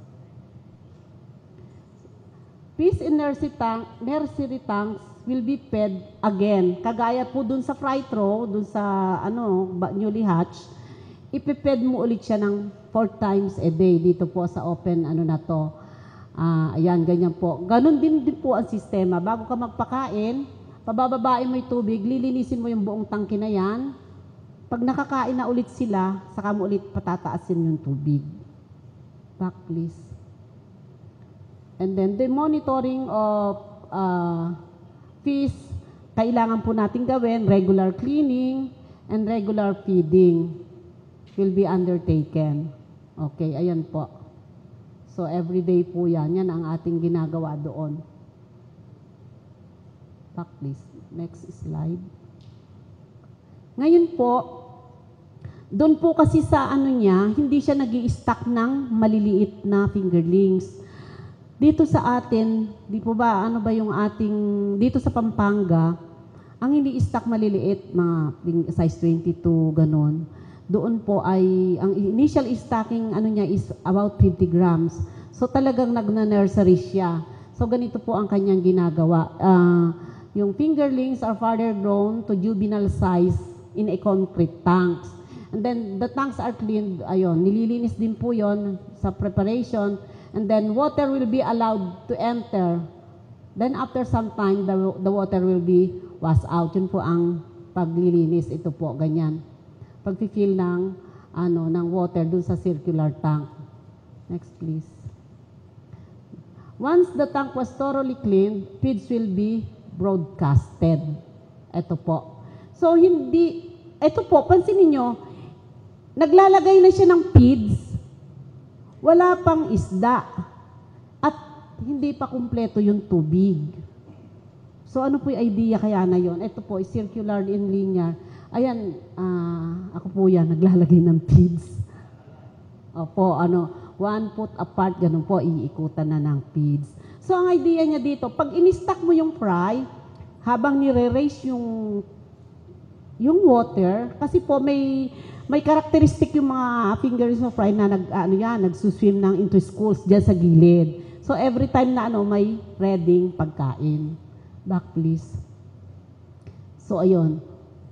Fish in nursery tanks will be fed again. Kagaya po dun sa fry trough, dun sa newly hatched, ipiped mo ulit siya ng 4 times a day dito po sa open na to. Ayan, ganyan po. Ganon din po ang sistema. Bago ka magpakain, pabababain mo yung tubig, lilinisin mo yung buong tangke na yan. Pag nakakain na ulit sila, saka mo ulit patataasin yung tubig. Back please. And then, the monitoring of fish, kailangan po natin gawin, regular cleaning and regular feeding will be undertaken. Okay, ayan po. So, everyday po yan. Yan ang ating ginagawa doon. Back please. Next slide. Ngayon po, doon po kasi sa hindi siya nag-i-stack ng maliliit na fingerlings. Dito sa atin, di po ba, yung ating, dito sa Pampanga, ang hindi stock maliliit, mga size 22, ganon. Doon po ay, ang initial stocking, niya is about 50 grams. So talagang nagna-nursery siya. So ganito po ang kanyang ginagawa. Yung fingerlings are further grown to juvenile size in a concrete tanks. And then the tanks are cleaned, nililinis din po yon sa preparation. And then water will be allowed to enter. Then after some time, the water will be washed out. Yun po ang paglilinis. Ito po, ganyan. Pag-fill ng water dun sa circular tank. Next, please. Once the tank was thoroughly cleaned, feeds will be broadcasted. Ito po. So, ito po, pansinin nyo, naglalagay na siya ng feeds. Wala pang isda at hindi pa kumpleto yung tubig. So ano po yung idea kaya na yon? Ito po, circular in linear. Ayan, ako po yan, naglalagay ng feeds. Opo, 1 foot apart, ganun po, iikutan na ng feeds. So ang idea niya dito, pag in-stack mo yung fry, habang nire-raise yung water, kasi po may karakteristik yung mga fingers of fry na nagsuswim into schools dyan sa gilid. So every time na may reading pagkain. Back please. So, ayun.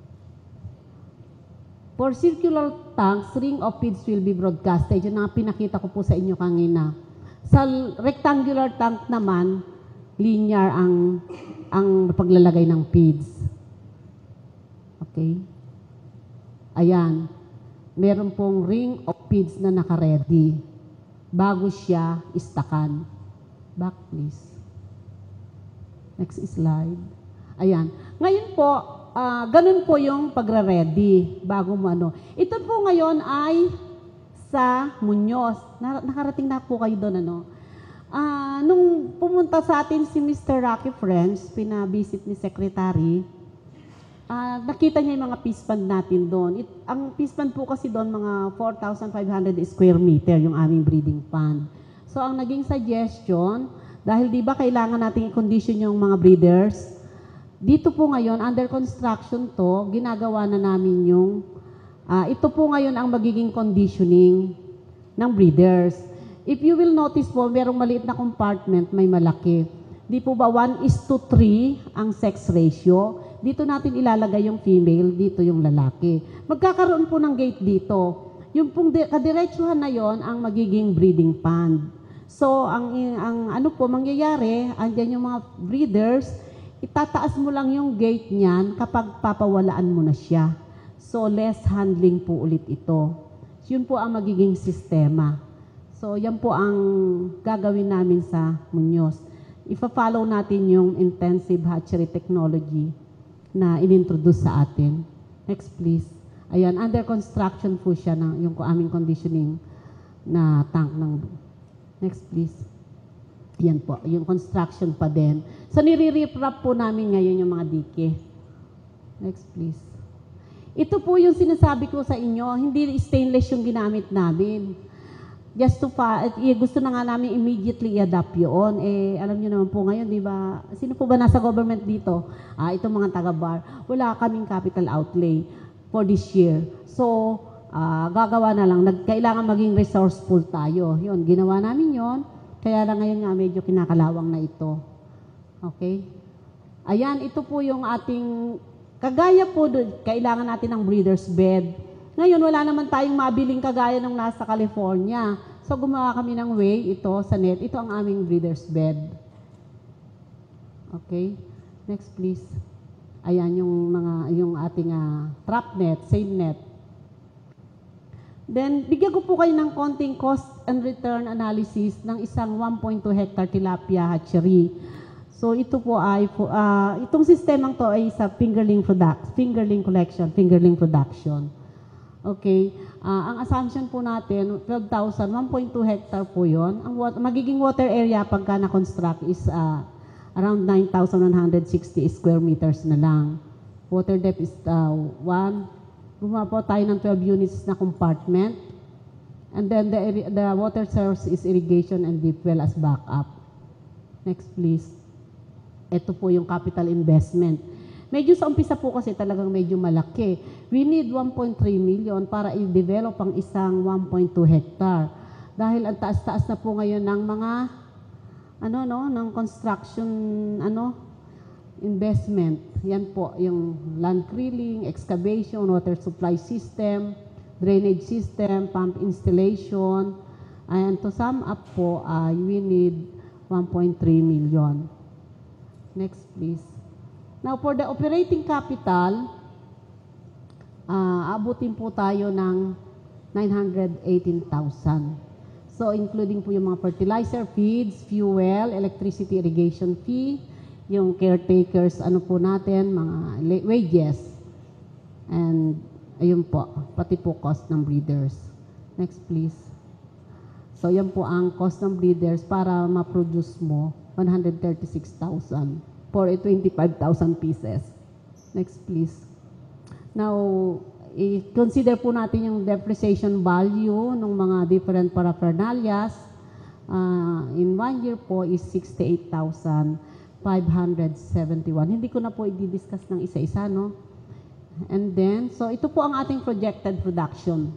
For circular tanks, ring of feeds will be broadcasted. Yun ang pinakita ko po sa inyo kanina. Sa rectangular tank naman, linear ang paglalagay ng feeds. Okay? Ayan. Meron pong ring of feeds na naka-ready bago siya istakan. Back please. Next slide. Ayan. Ngayon po, ganun po yung pagre-ready bago mo ano. Ito po ngayon ay sa Muñoz. Nakarating na po kayo doon, ano. Nung pumunta sa atin si Mr. Rocky Friends, pinabisit ni Secretary, nakita niya yung mga fish pond natin doon. Ang fish pond po kasi doon, mga 4,500 square meter yung aming breeding pond. So, ang naging suggestion, dahil di ba kailangan natin i-condition yung mga breeders, dito po ngayon, under construction to, ginagawa na namin yung, ito po ngayon ang magiging conditioning ng breeders. If you will notice po, merong maliit na compartment, may malaki. Di po ba 1:3 ang sex ratio? Dito natin ilalagay yung female, dito yung lalaki. Magkakaroon po ng gate dito. Yung pong kadiretsuhan na yon ang magiging breeding pond. So, ang ano po mangyayari, andyan yung mga breeders, itataas mo lang yung gate niyan kapag papawalaan mo na siya. So, less handling po ulit ito. Yun po ang magiging sistema. So, yan po ang gagawin namin sa Muñoz. Ipa-follow natin yung intensive hatchery technology na inintroduce sa atin. Next, please. Ayan, under construction po siya yung aming conditioning na tank ng... Next, please. Yan po, yung construction pa din. So, nire-rip-wrap po namin ngayon yung mga dike. Next, please. Ito po yung sinasabi ko sa inyo, hindi stainless yung ginamit namin. Just to, gusto na nga namin immediately i-adapt yun. Alam nyo naman po ngayon, di ba? Sino po ba nasa government dito? Itong mga taga-bar. Wala kaming capital outlay for this year. So, gagawa na lang. Kailangan maging resourceful tayo. Yun, ginawa namin yun. Kaya lang ngayon nga medyo kinakalawang na ito. Okay? Ayan, ito po yung ating, kagaya po doon, kailangan natin ng breeder's bed. Ngayon, wala naman tayong mabiling kagaya ng nasa California. So, gumawa kami ng way, ito sa net. Ito ang aming breeder's bed. Okay? Next, please. Ayan, yung ating trap net, same net. Then, bigyan ko po kayo ng konting cost and return analysis ng isang 1.2 hectare tilapia hatchery. So, ito po ay, itong sistemang to ay sa fingerling collection, fingerling production. Okay. Ang assumption po natin, 12,000, 1.2 hectare po yun. Ang magiging water area pagka na-construct is around 9,160 square meters na lang. Water depth is gumawa po tayo ng 12 units na compartment. And then the water source is irrigation and deep well as backup. Next, please. Ito po yung capital investment. Medyo sa umpisa po kasi talagang medyo malaki. We need 1.3 million para i-develop ang isang 1.2 hectare. Dahil ang taas-taas na po ngayon ng mga ng construction investment. Yan po yung land clearing, excavation, water supply system, drainage system, pump installation. And to sum up po, we need 1.3 million. Next, please. Now, for the operating capital, abutin po tayo ng 918,000. So, including po yung mga fertilizer, feeds, fuel, electricity, irrigation fee, yung caretakers, po natin, mga wages. And, ayun po, pati po cost ng breeders. Next, please. So, yan po ang cost ng breeders para ma-produce mo 136,000 for 25,000 pieces. Next, please. Now, i-consider po natin yung depreciation value ng mga different paraphernalias. In 1 year po is 68,571. Hindi ko na po i-discuss ng isa-isa, no? And then, so ito po ang ating projected production.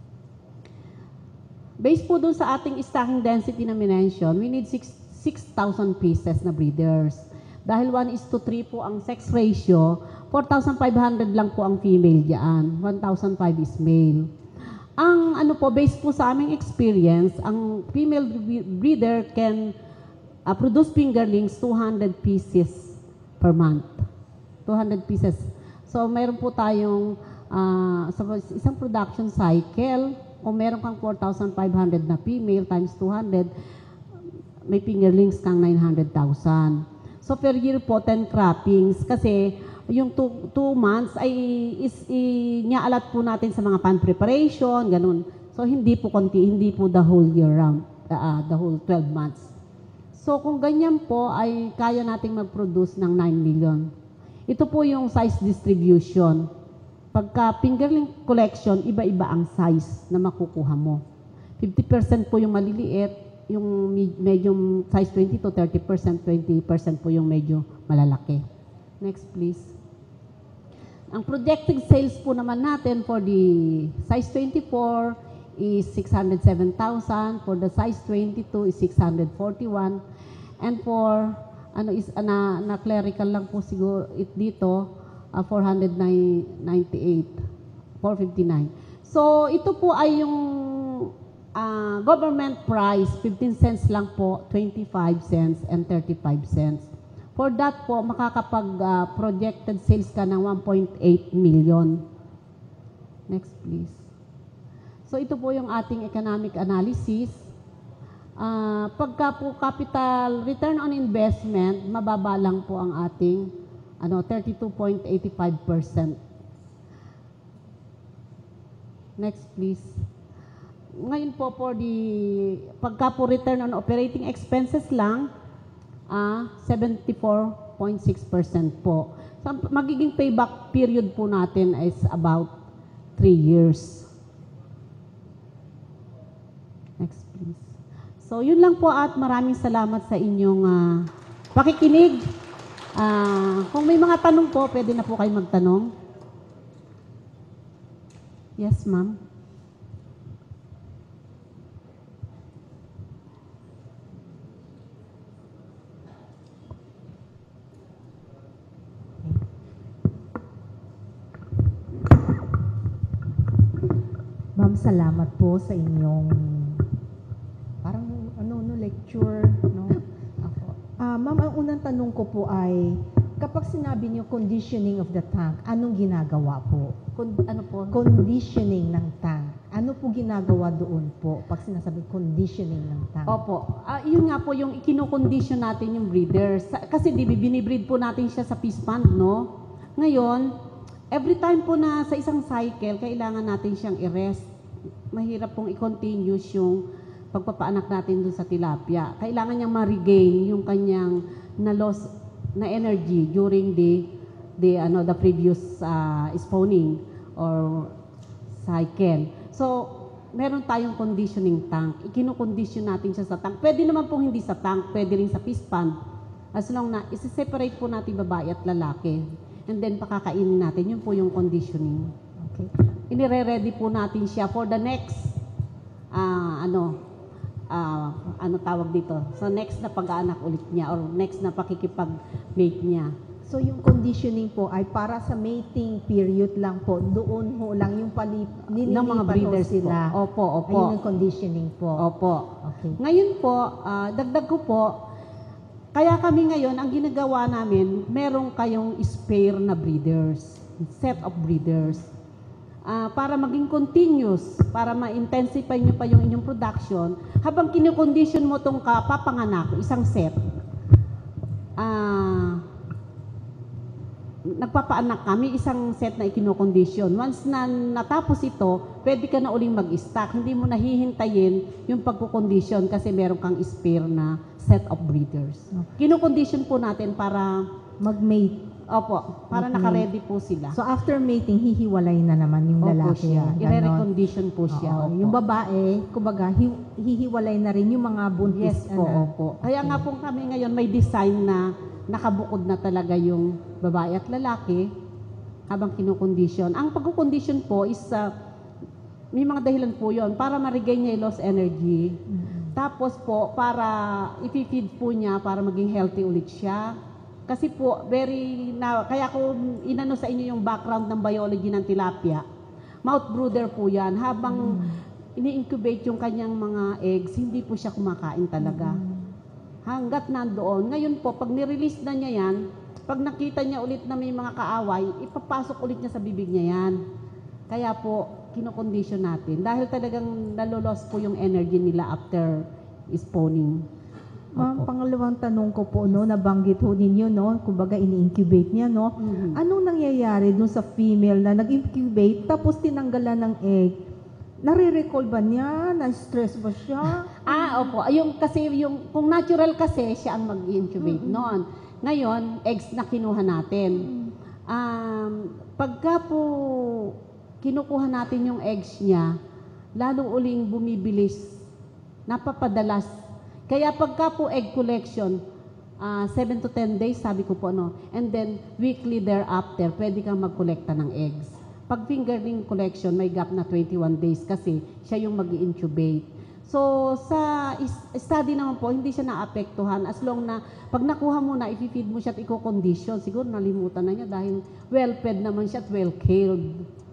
Based po doon sa ating stocking density na minention, we need 6,000 pieces na breeders. Dahil 1:3 po ang sex ratio, 4,500 lang po ang female diyan. 1,005 is male. Ang ano po, based po sa aming experience, ang female breeder can produce fingerlings 200 pieces per month. 200 pieces. So, meron po tayong sa isang production cycle, kung meron kang 4,500 na female times 200, may fingerlings kang 900,000. So, per year po, 10 croppings. Kasi, yung 2 months ay niaalat po natin sa mga pan preparation, ganun. So, hindi po the whole year round, the whole 12 months. So, kung ganyan po, ay kaya nating mag-produce ng 9 million. Ito po yung size distribution. Pagka fingerling collection, iba-iba ang size na makukuha mo. 50% po yung maliliit, yung medium size 20 to 30%, 20% po yung medyo malalaki. Next, please. Ang projected sales po naman natin for the size 24 is 607,000, for the size 22 is 641, and for na clerical lang po siguro dito 498, 459. So ito po ay yung government price, 15 cents lang po, 25 cents and 35 cents. For that po, makakapag-projected sales ka ng 1.8 million. Next, please. So, ito po yung ating economic analysis. Pagka po capital return on investment, mababa lang po ang ating 32.85%. Next, please. Ngayon po for pagka po return on operating expenses lang, 74.6% po. So, magiging payback period po natin is about 3 years. Next, please. So, yun lang po at maraming salamat sa inyong pakikinig. Kung may mga tanong po, pwede na po kayo magtanong. Yes, ma'am. Ma'am, salamat po sa inyong parang lecture, no? Ako. Ma'am, ang unang tanong ko po ay kapag sinabi niyo conditioning of the tank, anong ginagawa po? Ano po? Conditioning ng tank. Ano po ginagawa doon po pag sinasabi conditioning ng tank? Opo. Yun nga po yung ikino-condition natin yung breeders. Kasi binibreed po natin siya sa fish pond, no? Ngayon, every time po na sa isang cycle, kailangan natin siyang i-rest. Mahirap pong i-continuous yung pagpapaanak natin dun sa tilapia. Kailangan niyang ma-regain yung kanyang na-loss na energy during the previous spawning or cycle. So, meron tayong conditioning tank. Ikino-condition natin siya sa tank. Pwede naman pong hindi sa tank, pwede rin sa fish pond. As long na isi-separate po natin babae at lalaki. And then pakakainin natin. Yun po yung conditioning. Okay. Inire-ready po natin siya for the next, tawag dito? So next na pag-aanak ulit niya or next na pakikipag-mate niya. So yung conditioning po ay para sa mating period lang po. Doon ho lang yung ng mga breeders sila. Po. Opo. Ayun ang conditioning po. Opo. Okay. Ngayon po, dagdag ko po, kaya kami ngayon, ang ginagawa namin, meron kayong spare na breeders, set of breeders. Para maging continuous, para ma-intensify nyo pa yung inyong production, habang kinocondition mo itong kapapanganak, isang set, nagpapaanak kami, isang set na ikinocondition. Once na natapos ito, pwede ka na uling mag-stock. Hindi mo nahihintayin yung pagkukondition kasi meron kang spare na set of breeders. Kinocondition po natin para mag-mate. Opo, para naka-ready po sila. So after mating, hihiwalay na naman yung lalaki. Siya. I-recondition po siya. Oo, yung babae, kumbaga, hihiwalay na rin yung mga buntis. Yes po, opo. Kaya nga po kami ngayon may design na nakabukod na talaga yung babae at lalaki habang kinukondisyon. Ang pagkukondisyon po is, may mga dahilan po yon para ma-regain niya yung lost energy. Tapos po, para i-feed po niya para maging healthy ulit siya. Kasi po, kaya ko inano sa inyo yung background ng biology ng tilapia. Mouth brooder po yan. Habang ini-incubate yung kanyang mga eggs, hindi po siya kumakain talaga. Hanggat nandoon. Ngayon po, pag nirelease na niya yan, pag nakita niya ulit na may mga kaaway, ipapasok ulit niya sa bibig niya yan. Kaya po, kinokondisyon natin. Dahil talagang nalolos po yung energy nila after spawning. Ma'am, pangalawang tanong ko po, no, nabanggit ho ninyo, no, kumbaga ini-incubate niya, no. Anong nangyayari dun sa female na nag-incubate tapos tinanggalan ng egg? Nare-recall ba niya? Na-stress ba siya? Opo. Kung natural kasi, siya ang mag-incubate noon. Ngayon, eggs na kinuha natin. Pagka po kinukuha natin yung eggs niya, lalo uling bumibilis, napapadalas. Kaya pagka po egg collection, 7 to 10 days, sabi ko po, no? And then, weekly thereafter, pwede kang mag-collecta ng eggs. Pag fingerling collection, may gap na 21 days kasi siya yung mag-incubate. So, sa study naman po, hindi siya naapektuhan as long na pag nakuha mo na, i-feed mo siya at i-condition, siguro nalimutan na niya dahil well-fed naman siya at well-killed.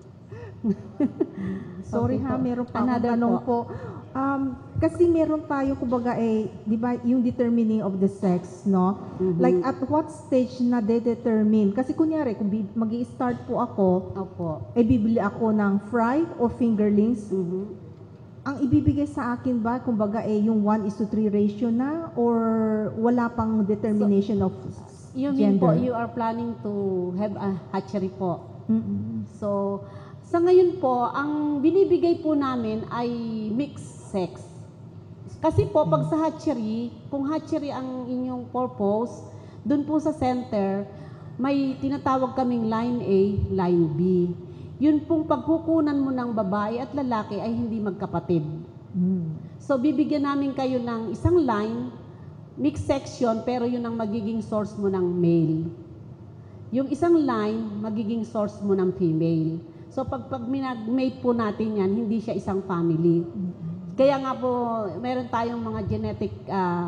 Sorry Okay ha, po. meron pa akong Another tanong po. Kasi meron tayo, kumbaga, di ba, yung determining of the sex, no? Like, at what stage na de-determine? Kasi kunyari, kung mag-i-start po ako, Opo. bibili ako ng fry o fingerlings, ang ibibigay sa akin ba, kumbaga, yung 1:3 ratio na? Or wala pang determination of You mean po, gender? you are planning to have a hatchery po. So, sa ngayon po, ang binibigay po namin ay mixed sex. Kasi po, pag sa hatchery, kung hatchery ang inyong purpose, dun po sa center, may tinatawag kaming line A, line B. Yun pong pagkukunan mo ng babae at lalaki ay hindi magkapatid. So, bibigyan namin kayo ng isang line, mixed section, pero yun ang magiging source mo ng male. Yung isang line, magiging source mo ng female. So, pag mate po natin yan, hindi siya isang family. Kaya nga po, meron tayong mga genetic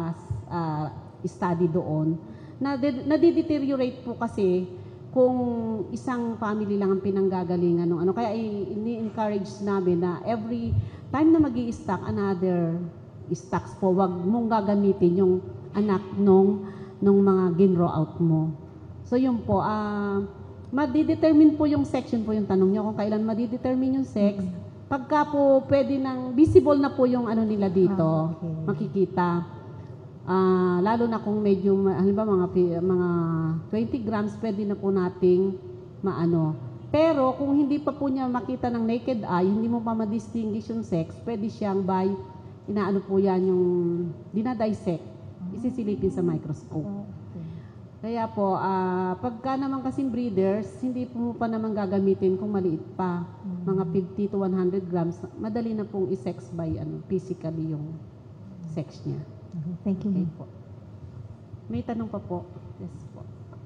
study doon na nadideteriorate po kasi kung isang family lang ang pinanggagalingan ng ano. Kaya ini-encourage namin na every time na mag-i-stock another stocks po, wag mong gagamitin yung anak nung mga ginrow out mo. So yun po, madidetermine po yung section po yung tanong niyo kung kailan madidetermine yung sex. Pagka po pwede nang visible na po yung ano nila dito, makikita. Lalo na kung medyo, halimbawa mga 20 grams, pwede na po nating maano. Pero kung hindi pa po niya makita ng naked eye, hindi mo pa ma-distinguish yung sex, pwede siyang by, inaano po yan yung dinadissect, isisilipin sa microscope. Kaya po, pagka naman kasing breeders, hindi po pa naman gagamitin kung maliit pa. Mga 50 to 100 grams, madali na pong i-sex by physically yung sex niya. Thank you. Okay po. May tanong pa po? Yes po.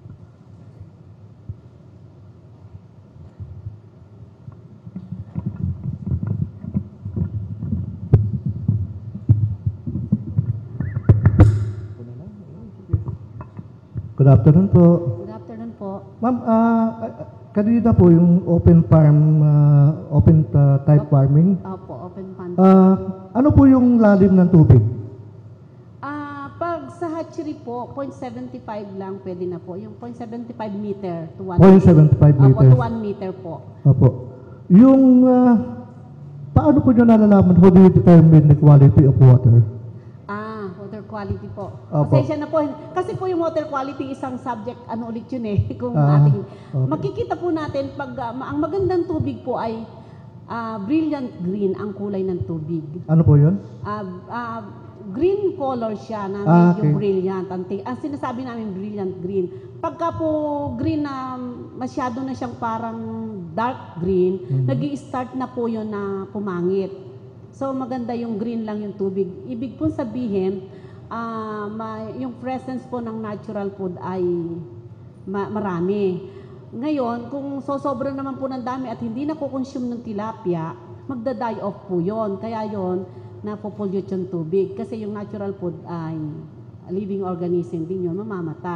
Good afternoon po. Good afternoon po. Ma'am, kanina po yung open farm, type farming. Opo, open pond. Ano po yung lalim ng tubig? Pag sa hatchery po, 0.75 lang pwede na po. Yung 0.75 meter to 1 0.75 Opo, meters. to 1 meter po. Opo. Yung, paano po nyo nalalaman, how do you determine the quality of water? Water quality po. Opo. Pasensya na po. Kasi po yung water quality, isang subject, ano ulit yun eh. Kung Okay. makikita po natin, pag ang magandang tubig po ay brilliant green ang kulay ng tubig. Ano po yun? Green color siya na medyo Okay. brilliant. Ang sinasabi namin brilliant green. Pagka po green na masyado na siyang parang dark green, nag-i-start na po yun na pumangit. So maganda yung green lang yung tubig. Ibig po sabihin, yung presence po ng natural food ay marami. Ngayon, kung sosobra naman po ng dami at hindi na consume ng tilapia, magda-die off po yon. Kaya yon napopollute yung tubig. Kasi yung natural food ay living organism din yun, mamamatay.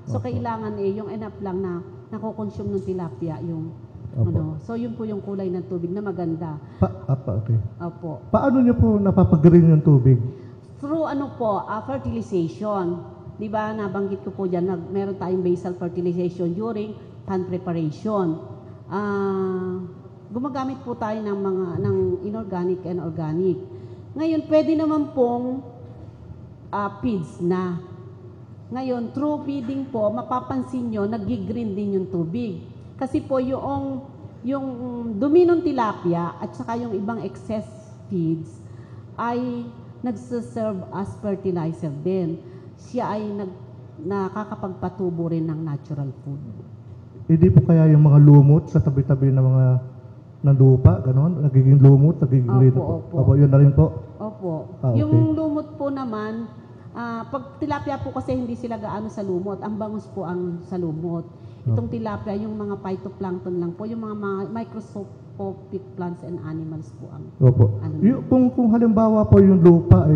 So, Opo. kailangan yung enough lang na nakoconsume ng tilapia yung Opo. So, yun po yung kulay ng tubig na maganda. Okay. Opo. Paano niyo po napapag-green yung tubig? Through fertilization. Di ba, nabanggit ko po dyan, meron tayong basal fertilization during pond preparation. Gumagamit po tayo ng inorganic and organic. Ngayon, pwede naman pong feeds na. Ngayon, through feeding po, mapapansin nyo, nag-green din yung tubig. Kasi po yung dumi ng tilapia at saka yung ibang excess feeds ay nagsaserve as fertilizer din. Siya ay nakakapagpatubo rin ng natural food. Hindi po kaya yung mga lumot sa tabi-tabi ng mga ng lupa, gano'n? Nagiging lumot, nagiging green po. Opo. Yun na rin po. Opo. Okay. Yung lumot po naman, pag tilapia po kasi hindi sila gaano sa lumot, ang bangus po ang sa lumot. Itong tilapia, yung mga phytoplankton lang po, yung mga microscopic plants and animals po ang Opo. ano. Kung halimbawa po yung lupa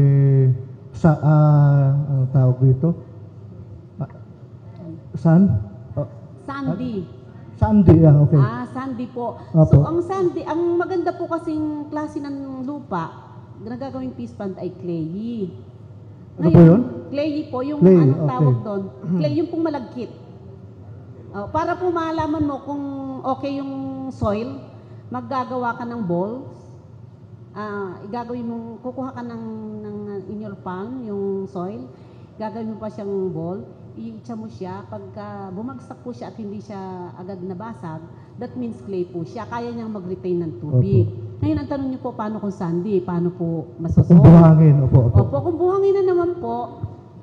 ang tawag dito? Sandy. Sandy, okay. Sandy po. Opo. So, ang maganda po kasing klase ng lupa, nagagawing fish pond ay clayey. Ano po yun? Clayey po, yung Clay, anong okay. tawag doon. Clay, yung pong malagkit. Para po malaman mo kung okay yung soil, maggagawa ka ng balls. Kukuha ka ng in your palm, yung soil, gagawin mo pa siyang ball, i-itcha mo siya, pagka bumagsak po siya at hindi siya agad nabasag, that means clay po siya, kaya niyang mag-retain ng tubig. Ngayon, ang tanong niyo po, paano kung sandy? Paano po masosolve? Kung buhangin, opo. Opo, kung buhangin na naman po,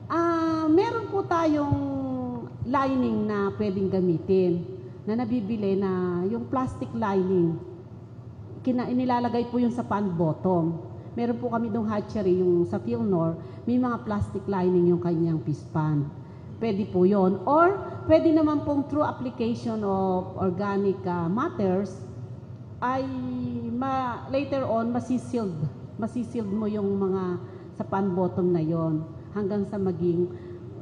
meron po tayong lining na pwedeng gamitin, na nabibili na yung plastic lining. Inilalagay po yung sa pond bottom. Meron po kami dong hatchery, yung sa Philnor, may mga plastic lining yung kanyang fish pond. Pwede po yon. Or, pwede naman pong through application of organic matters, ay later on, masisealed mo yung mga sa pond bottom na yon hanggang sa maging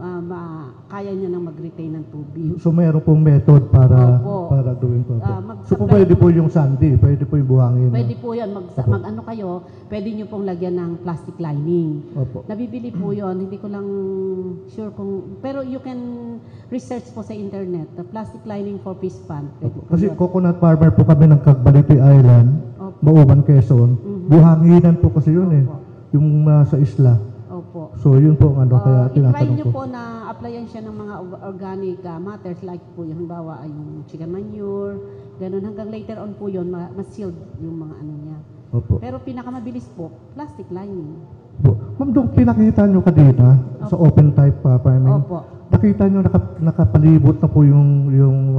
kaya niya nang mag-retain ng tubig. So, mayroon pong method para gawin po. So, pwede po yung sandy, pwede po yung buhangin. Pwede po yan. Mag-ano kayo, pwede nyo pong lagyan ng plastic lining. Opo. Nabibili po yon, hindi ko lang sure kung, pero you can research po sa internet, the plastic lining for fish pond. Pwede po Kasi yun. coconut farmer po kami ng Cagbalite Island, Opo. Mauban, Quezon. Buhanginan po kasi yun Opo. yung sa isla. Opo. So, yun po ang kaya I-try tinatanong nyo ko. po na applyan siya ng mga organic matters like po yung halimbawa ay yung chicken manure, ganun hanggang later on po yun, ma-sealed yung mga ano niya. Opo. Pero pinakamabilis po, plastic lining. Opo. Ma'am, doon pinakita nyo kanina sa open type farming. Opo. Nakita nyo nakapalibot na po yung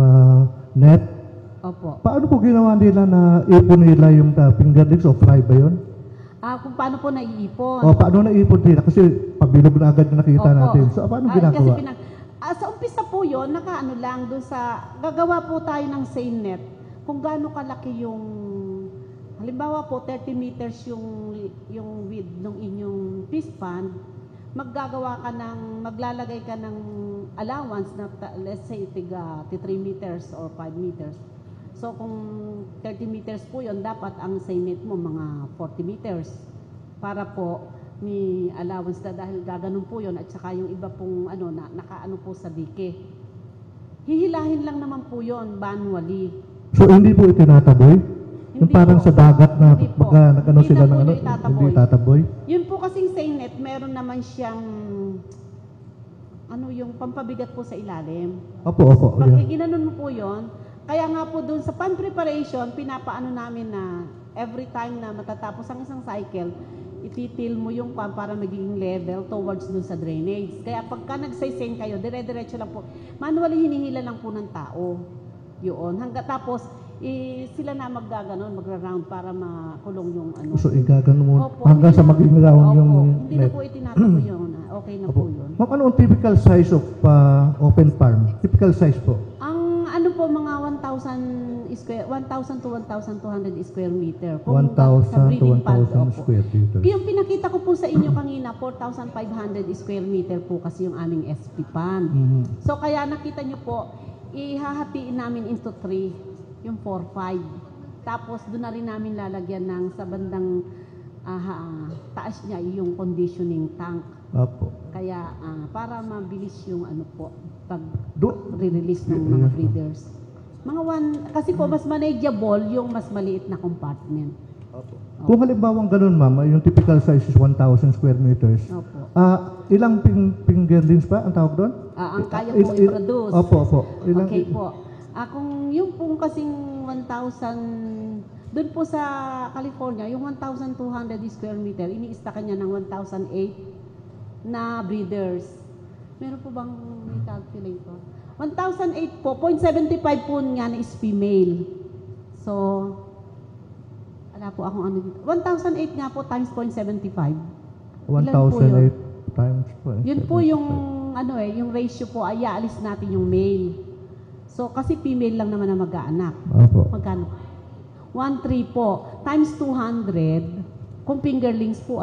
net. Opo. Paano po ginawa nila na ipon nila yung fingerlings o fry ba yun? Kung paano po naiipon. O paano naipon nila? Kasi pabilog na agad na nakita Opo. natin. So paano ginagawa? Sa umpisa po yun, nakaano lang doon sa, gagawa po tayo ng seine net. Kung gaano kalaki yung, halimbawa po 30 meters yung width ng inyong fish pond, maglalagay ka ng allowance na let's say 3 meters or 5 meters. So kung 30 meters po yun, dapat ang seine net mo mga 40 meters para po may allowance na dahil gaganon po yun at saka yung iba pong nakaano po sa dike. Hihilahin lang naman po yun manually. So hindi po itinataboy? Yung Hindi parang po. sa dagat na Hindi po. nag-ano Hindi sila na po ng yung itataboy. hindi tataboy? Yun po kasing seine net, meron naman siyang yung pampabigat po sa ilalim. Opo. Pag Yeah. ginanon mo po yun, kaya nga po dun sa pan preparation, pinapaano namin na every time na matatapos ang isang cycle, ititil mo yung pan para magiging level towards dun sa drainage. Kaya pagka nagsaysayin kayo, dire-diretso lang po. Manually hinihila lang po ng tao. Yun. Tapos, sila na magra-round para makulong yung ano. So igagano mo Opo, hanggang sa maging round Opo, yung hindi na net. po itinatapo yun. Okay na po yun. Ma'am, ano ang typical size of open farm? Typical size po? Ang ano po mga 1,000 to 1,200 square meter. 1,000 sa to breeding pad, 1,000 opo. square meters. Yung pinakita ko po sa inyo kanina, 4,500 square meter po kasi yung aming SP pan. Mhm. So kaya nakita nyo po, ihahatiin namin into 3, yung 4-5. Tapos doon na rin namin lalagyan ng sa bandang taas niya yung conditioning tank. Opo. Kaya para mabilis yung ano po, pag Do, re-release ng mga breeders. Mga kasi po mas manageable yung mas maliit na compartment. kung halimbawa ganun, ma'am, yung typical size is 1,000 square meters. Opo. Ilang fingerlings pa ang tawag doon? Ang kaya po i-produce. Opo. Ilang, Okay po. Kung yung pong kasing 1,000, doon po sa California, yung 1,200 square meter, iniista kanya ng 1,008 na breeders. Meron po bang may calculator? 1,008 po, 0.75 po nga na is female. So, wala po akong ano dito. 1,008 nga po times 0.75. 1,008 times po. Yun po yung yung ratio po ay aalis natin yung male. So kasi female lang naman na mag-aanak. Opo. Magkano? 1,3 po times 200 kung fingerlings po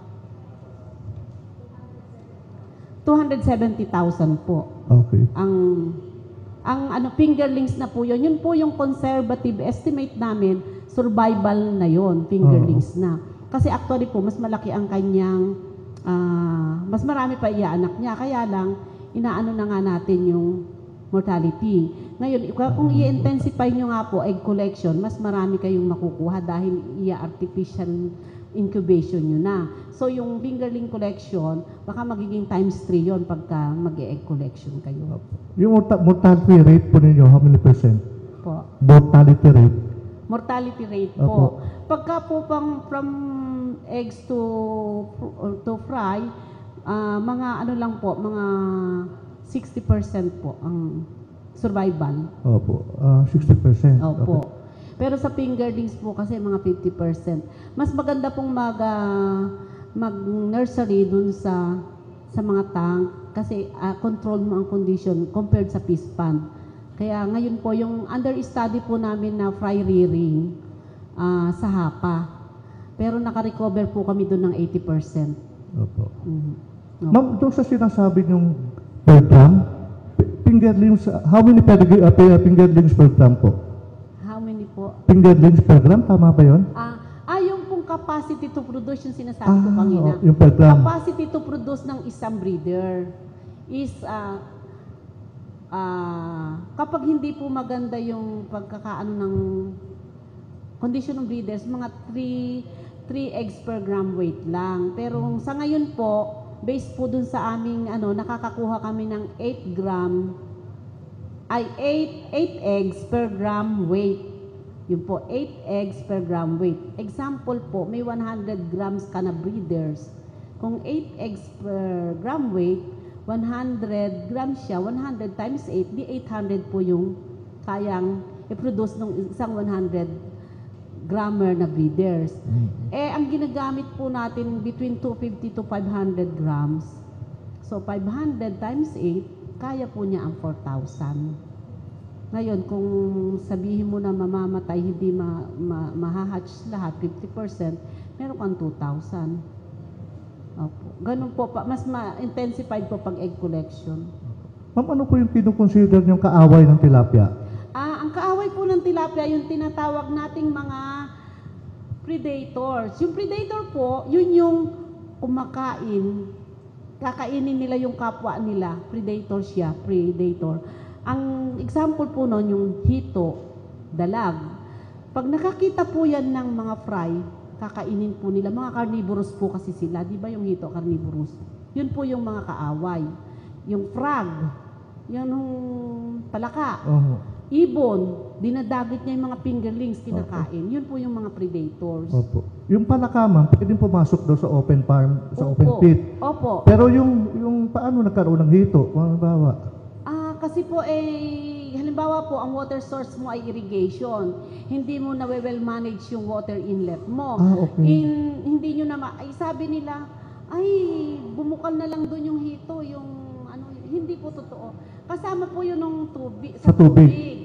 270,000 po. Okay. Ang fingerlings na po yun po yung conservative estimate namin, survival na yon, fingerlings na. Kasi actually po mas malaki ang kanyang mas marami pa iaanak niya, kaya lang inaano na nga natin yung mortality. Ngayon, kung i-intensify nyo nga po egg collection, mas marami kayong makukuha dahil artificial incubation nyo na. So, yung fingerling collection, baka magiging times 3 yon pagka mag-egg collection kayo. Yung mortality rate po ninyo, how many percent? Po. Mortality rate? Mortality rate Opo. po. Pagka po from eggs to fry, mga ano lang po, mga 60% po ang survival. Opo. 60%. Opo. Okay. Pero sa fingerlings po kasi mga 50%. Mas maganda pong mag-nursery dun sa mga tank kasi control mo ang condition compared sa fish pond. Kaya ngayon po yung under study po namin na fry rearing sa hapa. Pero naka-recover po kami doon ng 80%. Opo. Mhm. Opo. Ma'am, doon sa sinasabi niyong per gram, fingerlings, how many fingerlings per gram po? How many po? Fingerlings per gram, tama ba yun? Yung pong capacity to produce yung sinasabi ko kanina. Yung per gram. Capacity to produce ng isang breeder is kapag hindi po maganda yung pagkakaano ng condition ng breeders, mga 3 eggs per gram weight lang. Pero sa ngayon po, based po dun sa aming nakakakuha kami ng 8 eggs per gram weight. Yun po, 8 eggs per gram weight. Example po, may 100 grams ka na breeders. Kung 8 eggs per gram weight, 100 grams siya, 100 times 8, di 800 po yung kayang i-produce ng isang 100 grammer na breeders. Ang ginagamit po natin between 250 to 500 grams. So, 500 times 8, kaya po niya ang 4,000. Ngayon, kung sabihin mo na mamamatay, hindi mahahatch lahat, 50%, meron kang 2,000. Opo. Ganun po, mas ma-intensified po pag egg collection. Ma'am, ano po yung kinukonsider niyong kaaway ng tilapia? Ang kaaway po ng tilapia, yung tinatawag nating mga predators. Yung predator po, yun yung kumakain, kakainin nila yung kapwa nila. Predator siya, predator. Ang example po nun, yung hito, dalag. Pag nakakita po yan ng mga fry, kakainin po nila. Mga carnivorous po kasi sila. Di ba yung hito, carnivorous? Yun po yung mga kaaway. Yung frog, yung palaka, ibon, dinadagit niya yung mga fingerlings, kinakain. Yun po yung mga predators. Opo. Yung palaka, ma'am, pwedeng pumasok daw sa open farm, sa open Opo. pit. Opo. Pero yung paano nagkaroon ng hito? Kung halimbawa, Kasi po halimbawa po, ang water source mo ay irrigation. Hindi mo na well manage yung water inlet mo. Okay. Hindi nyo na sabi nila, bumukal na lang doon yung hito, yung hindi po totoo. Kasama po yun ng tubig, Sa tubig.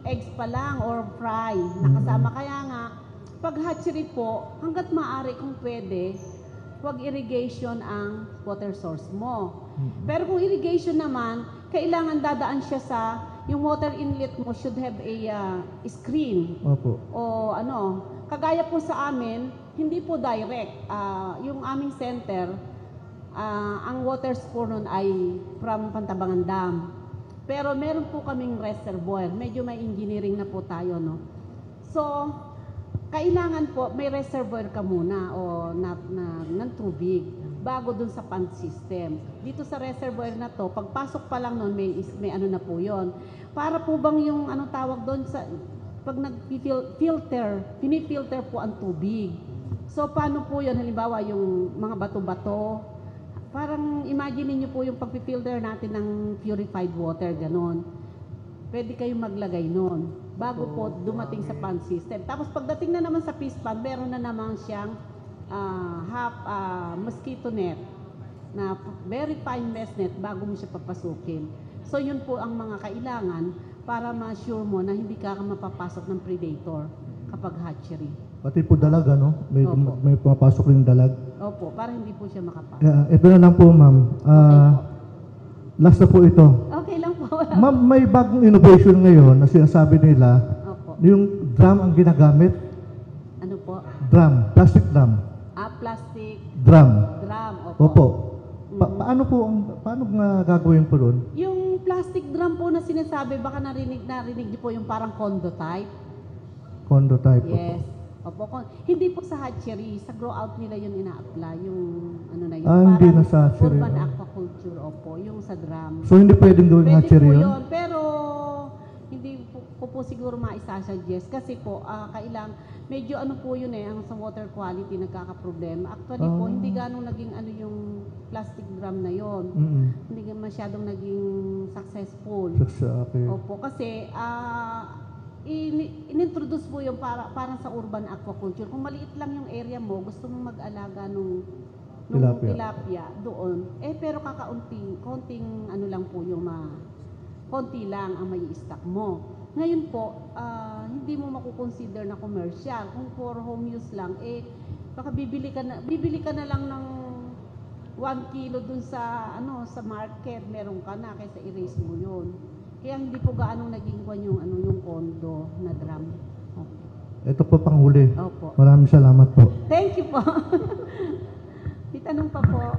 eggs pa lang or fry nakasama. Kaya nga, pag hatchery po, hanggat maaari kung pwede, huwag irrigation ang water source mo. Pero kung irrigation naman, kailangan dadaan siya sa, yung water inlet mo should have a screen. Opo. O ano, kagaya po sa amin, hindi po direct. Yung aming center, ang water po nun ay from Pantabangan Dam. Pero meron po kaming reservoir. Medyo may engineering na po tayo, no? So, kailangan po may reservoir ka muna o ng tubig bago dun sa pump system. Dito sa reservoir na to, pagpasok pa lang nun, may ano na po yon. Para po bang yung anong tawag doon sa pag nag-filter, pinifilter po ang tubig. So, paano po yun? Halimbawa, yung mga bato-bato, parang imagine niyo po yung pag-filter natin ng purified water, ganon. Pwede kayong maglagay nun bago po dumating sa pond system. Tapos pagdating na naman sa fish pond, meron na naman siyang mosquito net na very fine mesh net bago mo siya papasukin. So yun po ang mga kailangan para ma-assure mo na hindi ka mapapasok ng predator kapag hatchery. Pati po dalag, ano? Opo. May pumapasok rin dalag. Opo, para hindi po siya makapasok. Ito na lang po, ma'am. Last na po ito. Okay lang po. Ma'am, may bagong innovation ngayon na sinasabi nila, Opo. yung drum ang ginagamit. Ano po? Drum, plastic drum. Plastic Drum. drum. Opo. Paano nga gagawin po doon? Yung plastic drum po na sinasabi, baka narinig niyo po yung parang condo type. Condo type. Yes. Opo. Hindi po sa hatchery, sa grow out nila yun ina-apply, yung ano na yun. Hindi parang na sa hatchery. urban aquaculture, opo, yung sa drum. So hindi pwedeng gawing Pwede hatchery po yun? yun, pero hindi po siguro maisasuggest kasi po, kailang, medyo ano po yun ang sa water quality nagkakaproblema. Actually po, hindi ganong naging ano yung plastic drum na yun. Hindi masyadong naging successful. Okay. Opo, kasi inintroduce po yung parang sa urban aquaculture. Kung maliit lang yung area mo, gusto mong mag-alaga nung tilapia doon, pero konting ano lang po yung konti lang ang may stock mo. Ngayon po, hindi mo makukonsider na commercial. Kung for home use lang, baka bibili ka na lang ng 1 kilo dun sa market, meron ka na kaysa i-raise mo yun. Kaya hindi po gaano naging yung condo na drum. Okay. Ito po panghuli. Opo. Maraming salamat po. Thank you po. May tanong pa po.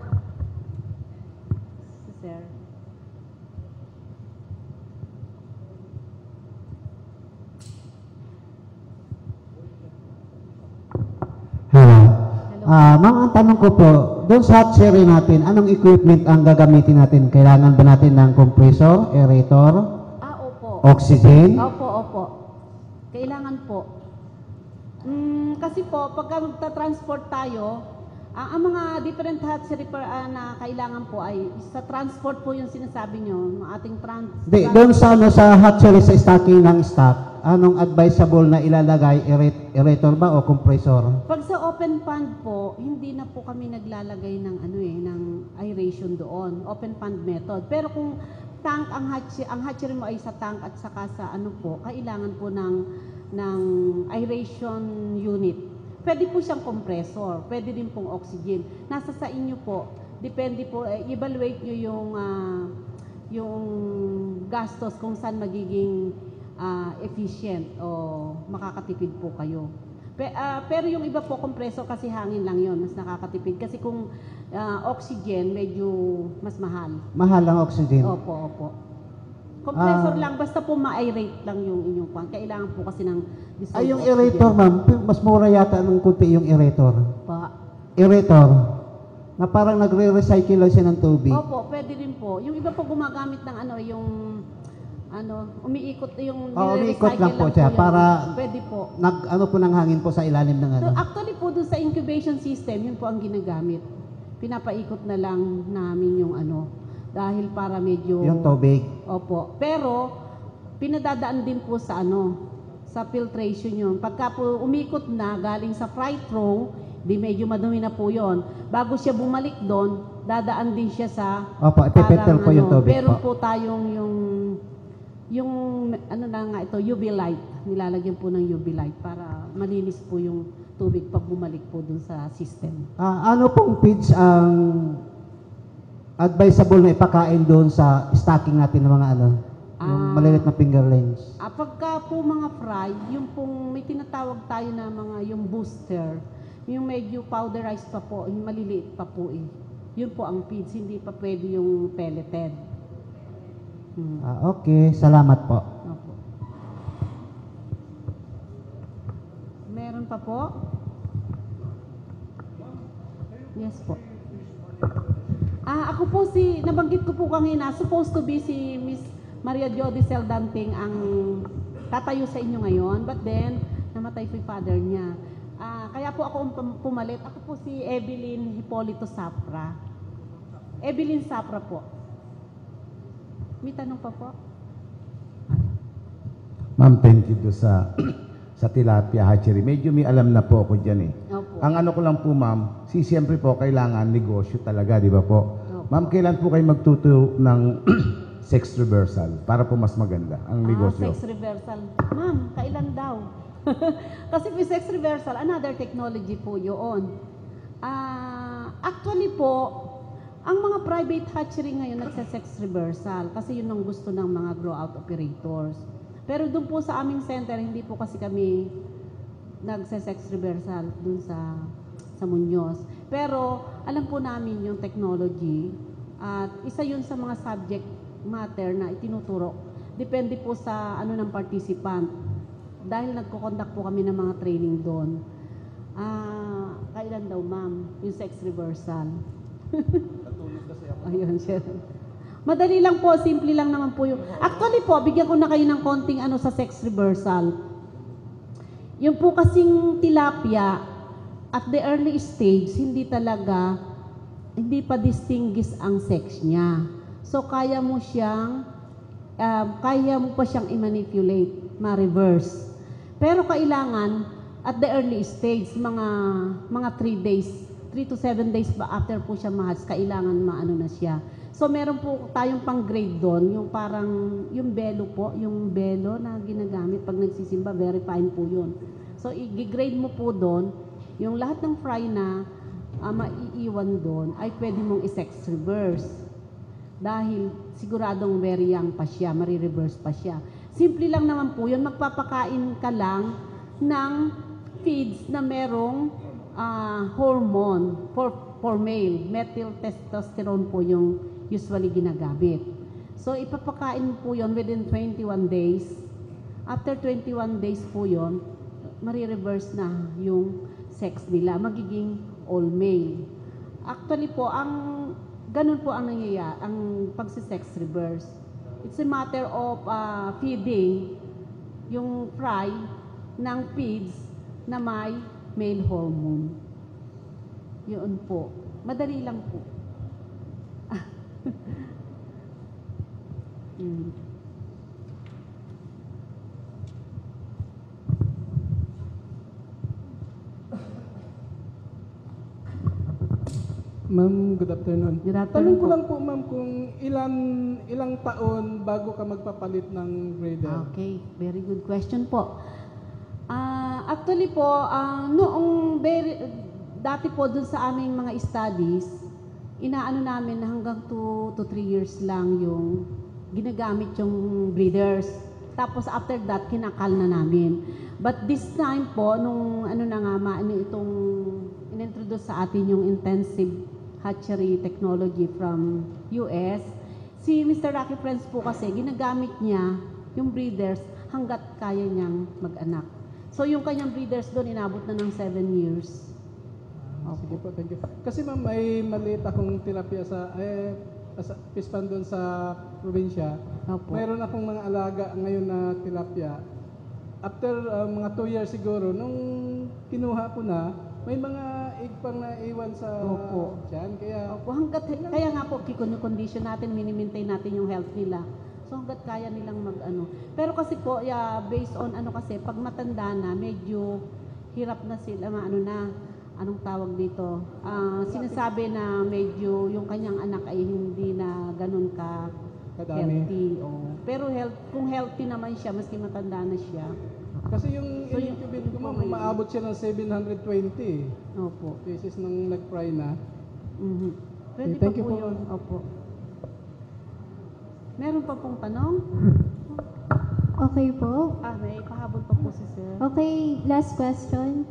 Sir. Hello. Ma'am, ang tanong ko po, doon sa hatchery natin, anong equipment ang gagamitin natin? Kailangan ba natin ng compressor, aerator, Opo. oxygen? Opo. Kailangan po. Kasi po, pagka magta-transport tayo, ang mga different hatchery na kailangan po ay sa transport po yung sinasabi nyo, ating Doon sa hatchery sa stocking ng stock, anong advisable na ilalagay, aerator ba o compressor? Pag sa open pond po, hindi na po kami naglalagay ng ng aeration doon, open pond method. Pero kung tank ang hatchery mo ay sa tank at saka sa kailangan po ng aeration unit. Pwede po siyang compressor, pwede din pong oxygen. Nasa sa inyo po, depende po, evaluate nyo yung gastos kung saan magiging efficient o makakatipid po kayo. Pero yung iba po, compressor kasi hangin lang yon, mas nakakatipid. Kasi kung oxygen, medyo mas mahal. Mahal ang oxygen? Opo. Compressor lang, basta po ma-aerate lang yung inyong pan. Kailangan po kasi ng dissolved yung aerator, ma'am, mas mura yata ng kunti yung aerator. Pa. Aerator, na parang nagre-recycle lang siya ng tubig. Opo, pwede rin po. Yung iba po gumagamit ng umiikot yung umiikot lang po siya yun. para pwede po. po ng hangin po sa ilalim ng So, actually po doon sa incubation system, yun po ang ginagamit. Pinapaikot na lang namin yung dahil para medyo yung tubig. Opo. Pero pinadadaan din po sa sa filtration yun. Pagka po umikot na galing sa fry throw, di medyo madumi na po yon. Bago siya bumalik doon, dadaan din siya sa Opo, ipipilter po yung tubig meron po. po tayong yung ano na nga ito, UV light. Nilalagyan po ng UV light para malinis po yung tubig pag bumalik po dun sa system. Ano pong feeds ang advisable na ipakain doon sa stocking natin ng mga yung maliliit na fingerlings? Pagka po mga fry, yung pong may tinatawag tayo na mga yung booster, yung medyo powderized pa po, yung maliliit pa po eh. Yun po ang feeds, hindi pa pwede yung pelleted. Okay, salamat po. Opo. Meron pa po? Yes po. Ako po nabanggit ko po kanina, supposed to be si Miss Maria Jody Seldanting ang tatayo sa inyo ngayon, but then, namatay po yung father niya. Kaya po ako pumalit. Ako po si Evelyn Hipolito Sapra. Evelyn Sapra po. May tanong pa po? Ma'am, thank you do sa tilapia hatchery. Medyo may alam na po ako dyan eh. Opo. Ang ano ko lang po ma'am, siyempre po kailangan negosyo talaga, di ba po? Opo. Ma'am, kailan po kayo magtuturo ng sex reversal para po mas maganda ang negosyo? Sex reversal. Ma'am, kailan daw? Kasi po sex reversal, another technology po yun. Actually po, ang mga private hatchery ngayon nagsa-sex reversal kasi yun ang gusto ng mga grow-out operators. Pero doon po sa aming center, hindi po kasi kami nagsa-sex reversal doon sa Muñoz. Pero alam po namin yung technology at isa yun sa mga subject matter na itinuturo. Depende po sa ano ng participant. Dahil nagko-conduct po kami ng mga training doon. Kailan daw ma'am, yung sex reversal? Ayun siya. Madali lang po, simple lang naman po yung... Actually po, bigyan ko na kayo ng konting sa sex reversal. Yung po kasing tilapia, at the early stage, hindi pa distinguish ang sex niya. So, kaya mo pa siyang i-manipulate, ma-reverse. Pero kailangan, at the early stage, mga 3 days, 3 to 7 days ba after po siya ma-hatch, kailangan maano na siya. So, meron po tayong pang-grade doon, yung parang, yung belo po, yung belo na ginagamit pag nagsisimba, very fine po yun. So, i-grade mo po doon, yung lahat ng fry na maiiwan doon, ay pwede mong i-sex reverse. Dahil siguradong very young pa siya, marireverse pa siya. Simple lang naman po yun, magpapakain ka lang ng feeds na merong hormone for male. Methyl testosterone po yung usually ginagamit. So, ipapakain po yun within 21 days. After 21 days po yun, marireverse na yung sex nila. Magiging all male. Actually po, ganun po ang nangyayari, ang pagsi-sex reverse. It's a matter of feeding yung fry ng feeds na may male hormone. Yun po. Madali lang po. Ma'am, good afternoon. Good afternoon Tanong ko po. lang po, ma'am, kung ilang taon bago ka magpapalit ng grader? Okay, very good question po. Actually po, dati po dun sa aming mga studies, inaano namin na hanggang 2 to 3 years lang yung ginagamit yung breeders. Tapos after that, kinakal na namin. But this time po, nung itong inintroduce sa atin yung intensive hatchery technology from US, si Mr. Rocky Friends po kasi, ginagamit niya yung breeders hanggat kaya niyang mag-anak. So yung kanyang breeders doon, inabot na ng 7 years. Sige po, thank you. Kasi ma'am, may maliit akong tilapia sa fish pond doon sa probinsya. Opo. Mayroon akong mga alaga ngayon na tilapia. After mga 2 years siguro, nung kinuha ko na, may mga egg pang naiwan sa Opo. dyan. Kaya, Opo, kaya nga po, kikondisyon natin, minimaintain natin yung health nila. So hanggat kaya nilang Pero kasi po, based on kasi, pag matanda na, medyo hirap na sila, anong tawag dito? Sinasabi na medyo yung kanyang anak ay hindi na ganun kadami. Healthy, oh. Pero kung healthy naman siya, maski matanda na siya. Kasi yung So, yung- in-incubate ko ma'am, umaabot siya ng 720 Opo. cases nung nag-fry na. Mhm. Pwede Okay, thank pa you po po. yun. Opo. Meron pa pong tanong? Okay po. May pahabol pa po si sir. Okay, last question.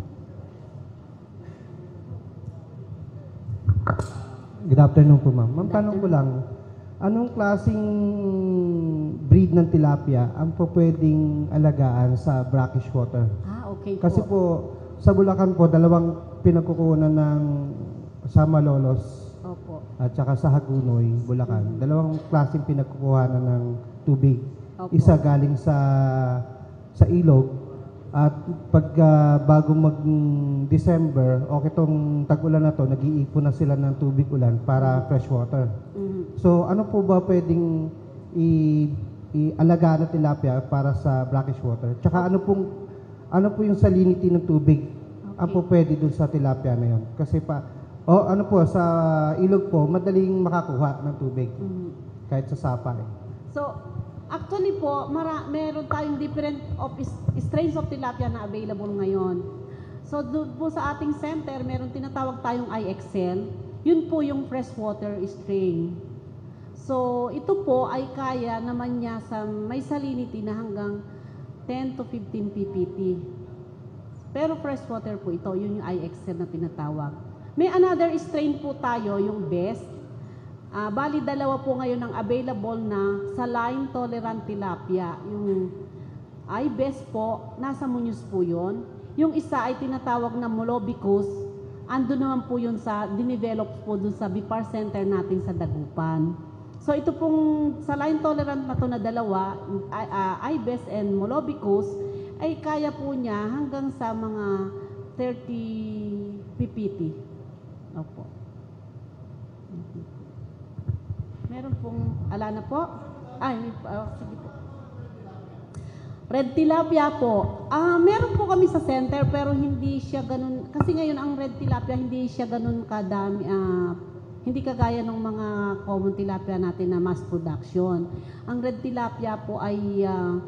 Good afternoon po, ma'am. Ma'am, Good tanong ko lang, anong klaseng breed ng tilapia ang po pwedeng alagaan sa brackish water? Okay po. Kasi po, sa Bulacan po, dalawang pinagkukunan ng sa Malolos Opo. at saka sa Hagunoy, Bulacan. Dalawang klaseng pinagkukuhanan ng tubig. Opo. Isa galing sa ilog at pag bago mag-December o itong tag-ulan na to, nag-iipon na sila ng tubig ulan para fresh water. Mhm. So ano po ba pwedeng ialagaan na tilapia para sa brackish water? Tsaka ano po yung salinity ng tubig ang po pwede dun sa tilapia na yun? Kasi ano po, sa ilog po, madaling makakuha ng tubig Mhm. kahit sa sapa eh. So, actually po, meron tayong different strains of tilapia na available ngayon. So, doon po sa ating center, meron tinatawag tayong IXL. Yun po yung freshwater strain. So, ito po ay kaya naman niya sa may salinity na hanggang 10 to 15 ppt. Pero freshwater po ito, yun yung IXL na tinatawag. May another strain po tayo, yung best. Bali, dalawa po ngayon ang available na saline tolerant tilapia. Yung I-best po, nasa Muñoz po yun. Yung isa ay tinatawag na Molobicus. Ando naman po yun dinevelop po dun sa Bipar Center natin sa Dagupan. So ito pong saline tolerant na to na dalawa, I-best and Molobicus, ay kaya po niya hanggang sa mga 30 ppt. Opo. Meron pong, na po? Sige po. Red tilapia po. Meron po kami sa center pero hindi siya ganun, kasi ngayon ang red tilapia hindi siya ganun kadami, hindi kagaya ng mga common tilapia natin na mass production. Ang red tilapia po ay,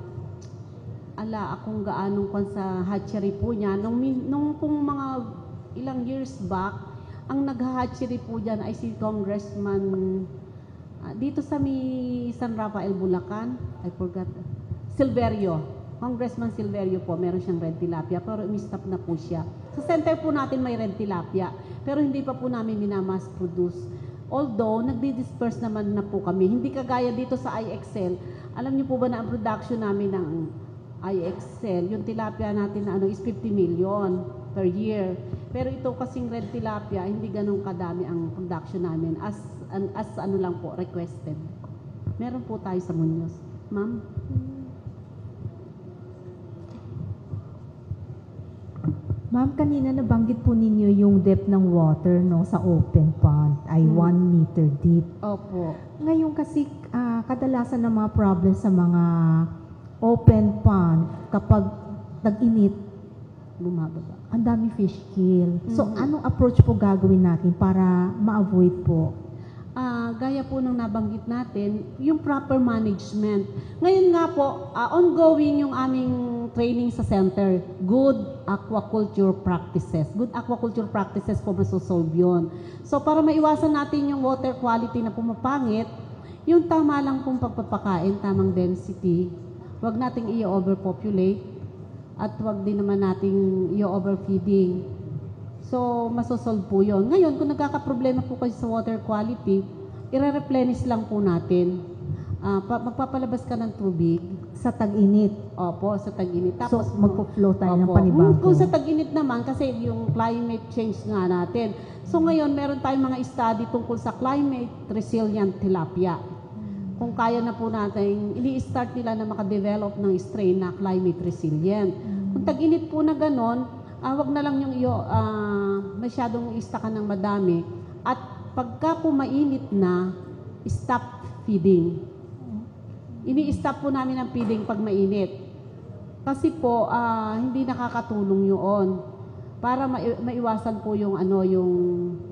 akong gaanong sa hatchery po niya. Nung pong mga ilang years back, ang nag-hatchery po dyan ay si Congressman dito sa San Rafael, Bulacan. I forgot. Silverio. Congressman Silverio po, meron siyang red tilapia, pero umistop na po siya. Sa center po natin may red tilapia, pero hindi pa po namin minamass produce. Although, nagdi-disperse naman na po kami. Hindi kagaya dito sa IXL. Alam niyo po ba na ang production namin ng IXL, yung tilapia natin na is 50 million per year. Pero ito kasing red tilapia, hindi ganun kadami ang production namin as ano lang po, requested. Meron po tayo sa Muñoz. Ma'am? Ma'am, kanina nabanggit po ninyo yung depth ng water sa open pond ay 1 meter deep. Opo. Ngayon kasi kadalasan ng mga problem sa mga open pond kapag tag-init, Bumababa. ang dami fish kill. So, anong approach po gagawin natin para ma-avoid po? Gaya po nung nabanggit natin, yung proper management. Ngayon nga po, ongoing yung aming training sa center, good aquaculture practices. Good aquaculture practices po masosolve yun. So para maiwasan natin yung water quality na pumapangit, yung tama lang pong pagpapakain, tamang density, wag nating i-overpopulate, at wag din naman nating i-overfeeding. So, masosolve po yun. Ngayon, kung nagkakaproblema po kasi sa water quality, i-replenish lang po natin. Magpapalabas ka ng tubig. Sa tag-init. Opo, sa tag-init. So, magpo-flow tayo ng Opo. panibago. Kung sa tag-init naman, kasi yung climate change nga natin. So, ngayon, meron tayong mga study tungkol sa climate resilient tilapia. Kung kaya na po natin, ini-start nila na makadevelop ng strain na climate resilient. Kung tag-init po na ganon, wag na lang yung masyadong istakan ng madami. At pagka po mainit na, stop feeding. Ini-stop po namin ang feeding pag mainit. Kasi po, hindi nakakatulong yun. Para maiwasan po yung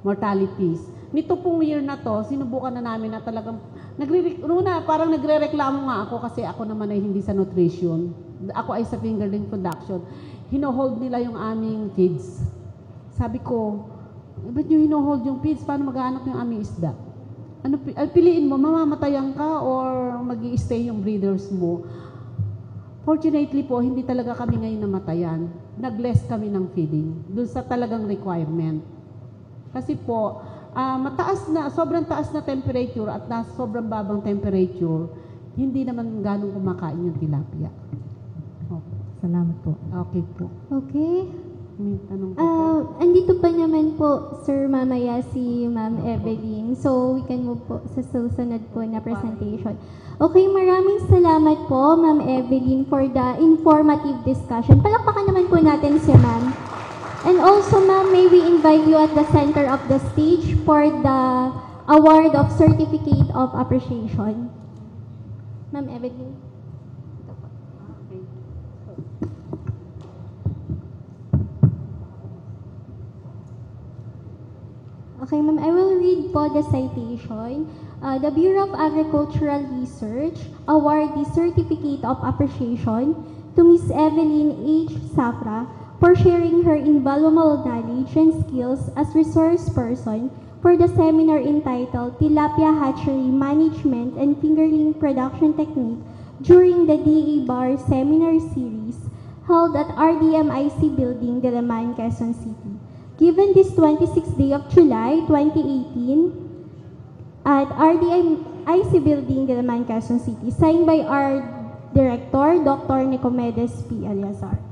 mortalities. Nito pong year na to, sinubukan na namin na talagang, parang nagre-reklamo nga ako kasi ako naman ay hindi sa nutrition. Ako ay sa fingerling production. Hinohold nila yung aming feeds. Sabi ko, ba't nyo hinohold yung feeds? Paano mag-aanak yung aming isda? Piliin mo, mamamatayan ka or mag-i-stay yung breeders mo. Fortunately po, hindi talaga kami ngayon namatayan. Nag-less kami ng feeding dun sa talagang requirement. Kasi po, sobrang taas na temperature at sobrang babang temperature, hindi naman ganong kumakain yung tilapia. Salamat po. Okay po. Okay. May tanong po. Andito pa naman po, sir, mamaya si Ma'am Evelyn. So, we can move po sa susunod po na presentation. Okay, maraming salamat po, Ma'am Evelyn, for the informative discussion. Palakpakan naman po natin si Ma'am. And also, Ma'am, may we invite you at the center of the stage for the award of Certificate of Appreciation. Ma'am Evelyn. Okay, ma'am, I will read po the citation. The Bureau of Agricultural Research award the Certificate of Appreciation to Miss Evelyn H. Safra for sharing her invaluable knowledge and skills as resource person for the seminar entitled Tilapia Hatchery Management and Fingerling Production Technique during the DA Bar Seminar Series held at RDMIC Building, Diliman, Quezon City. Given this 26th day of July 2018 at RDIC Building, Diliman, Quezon City, signed by our Director, Dr. Nicomedes P. Aliazar.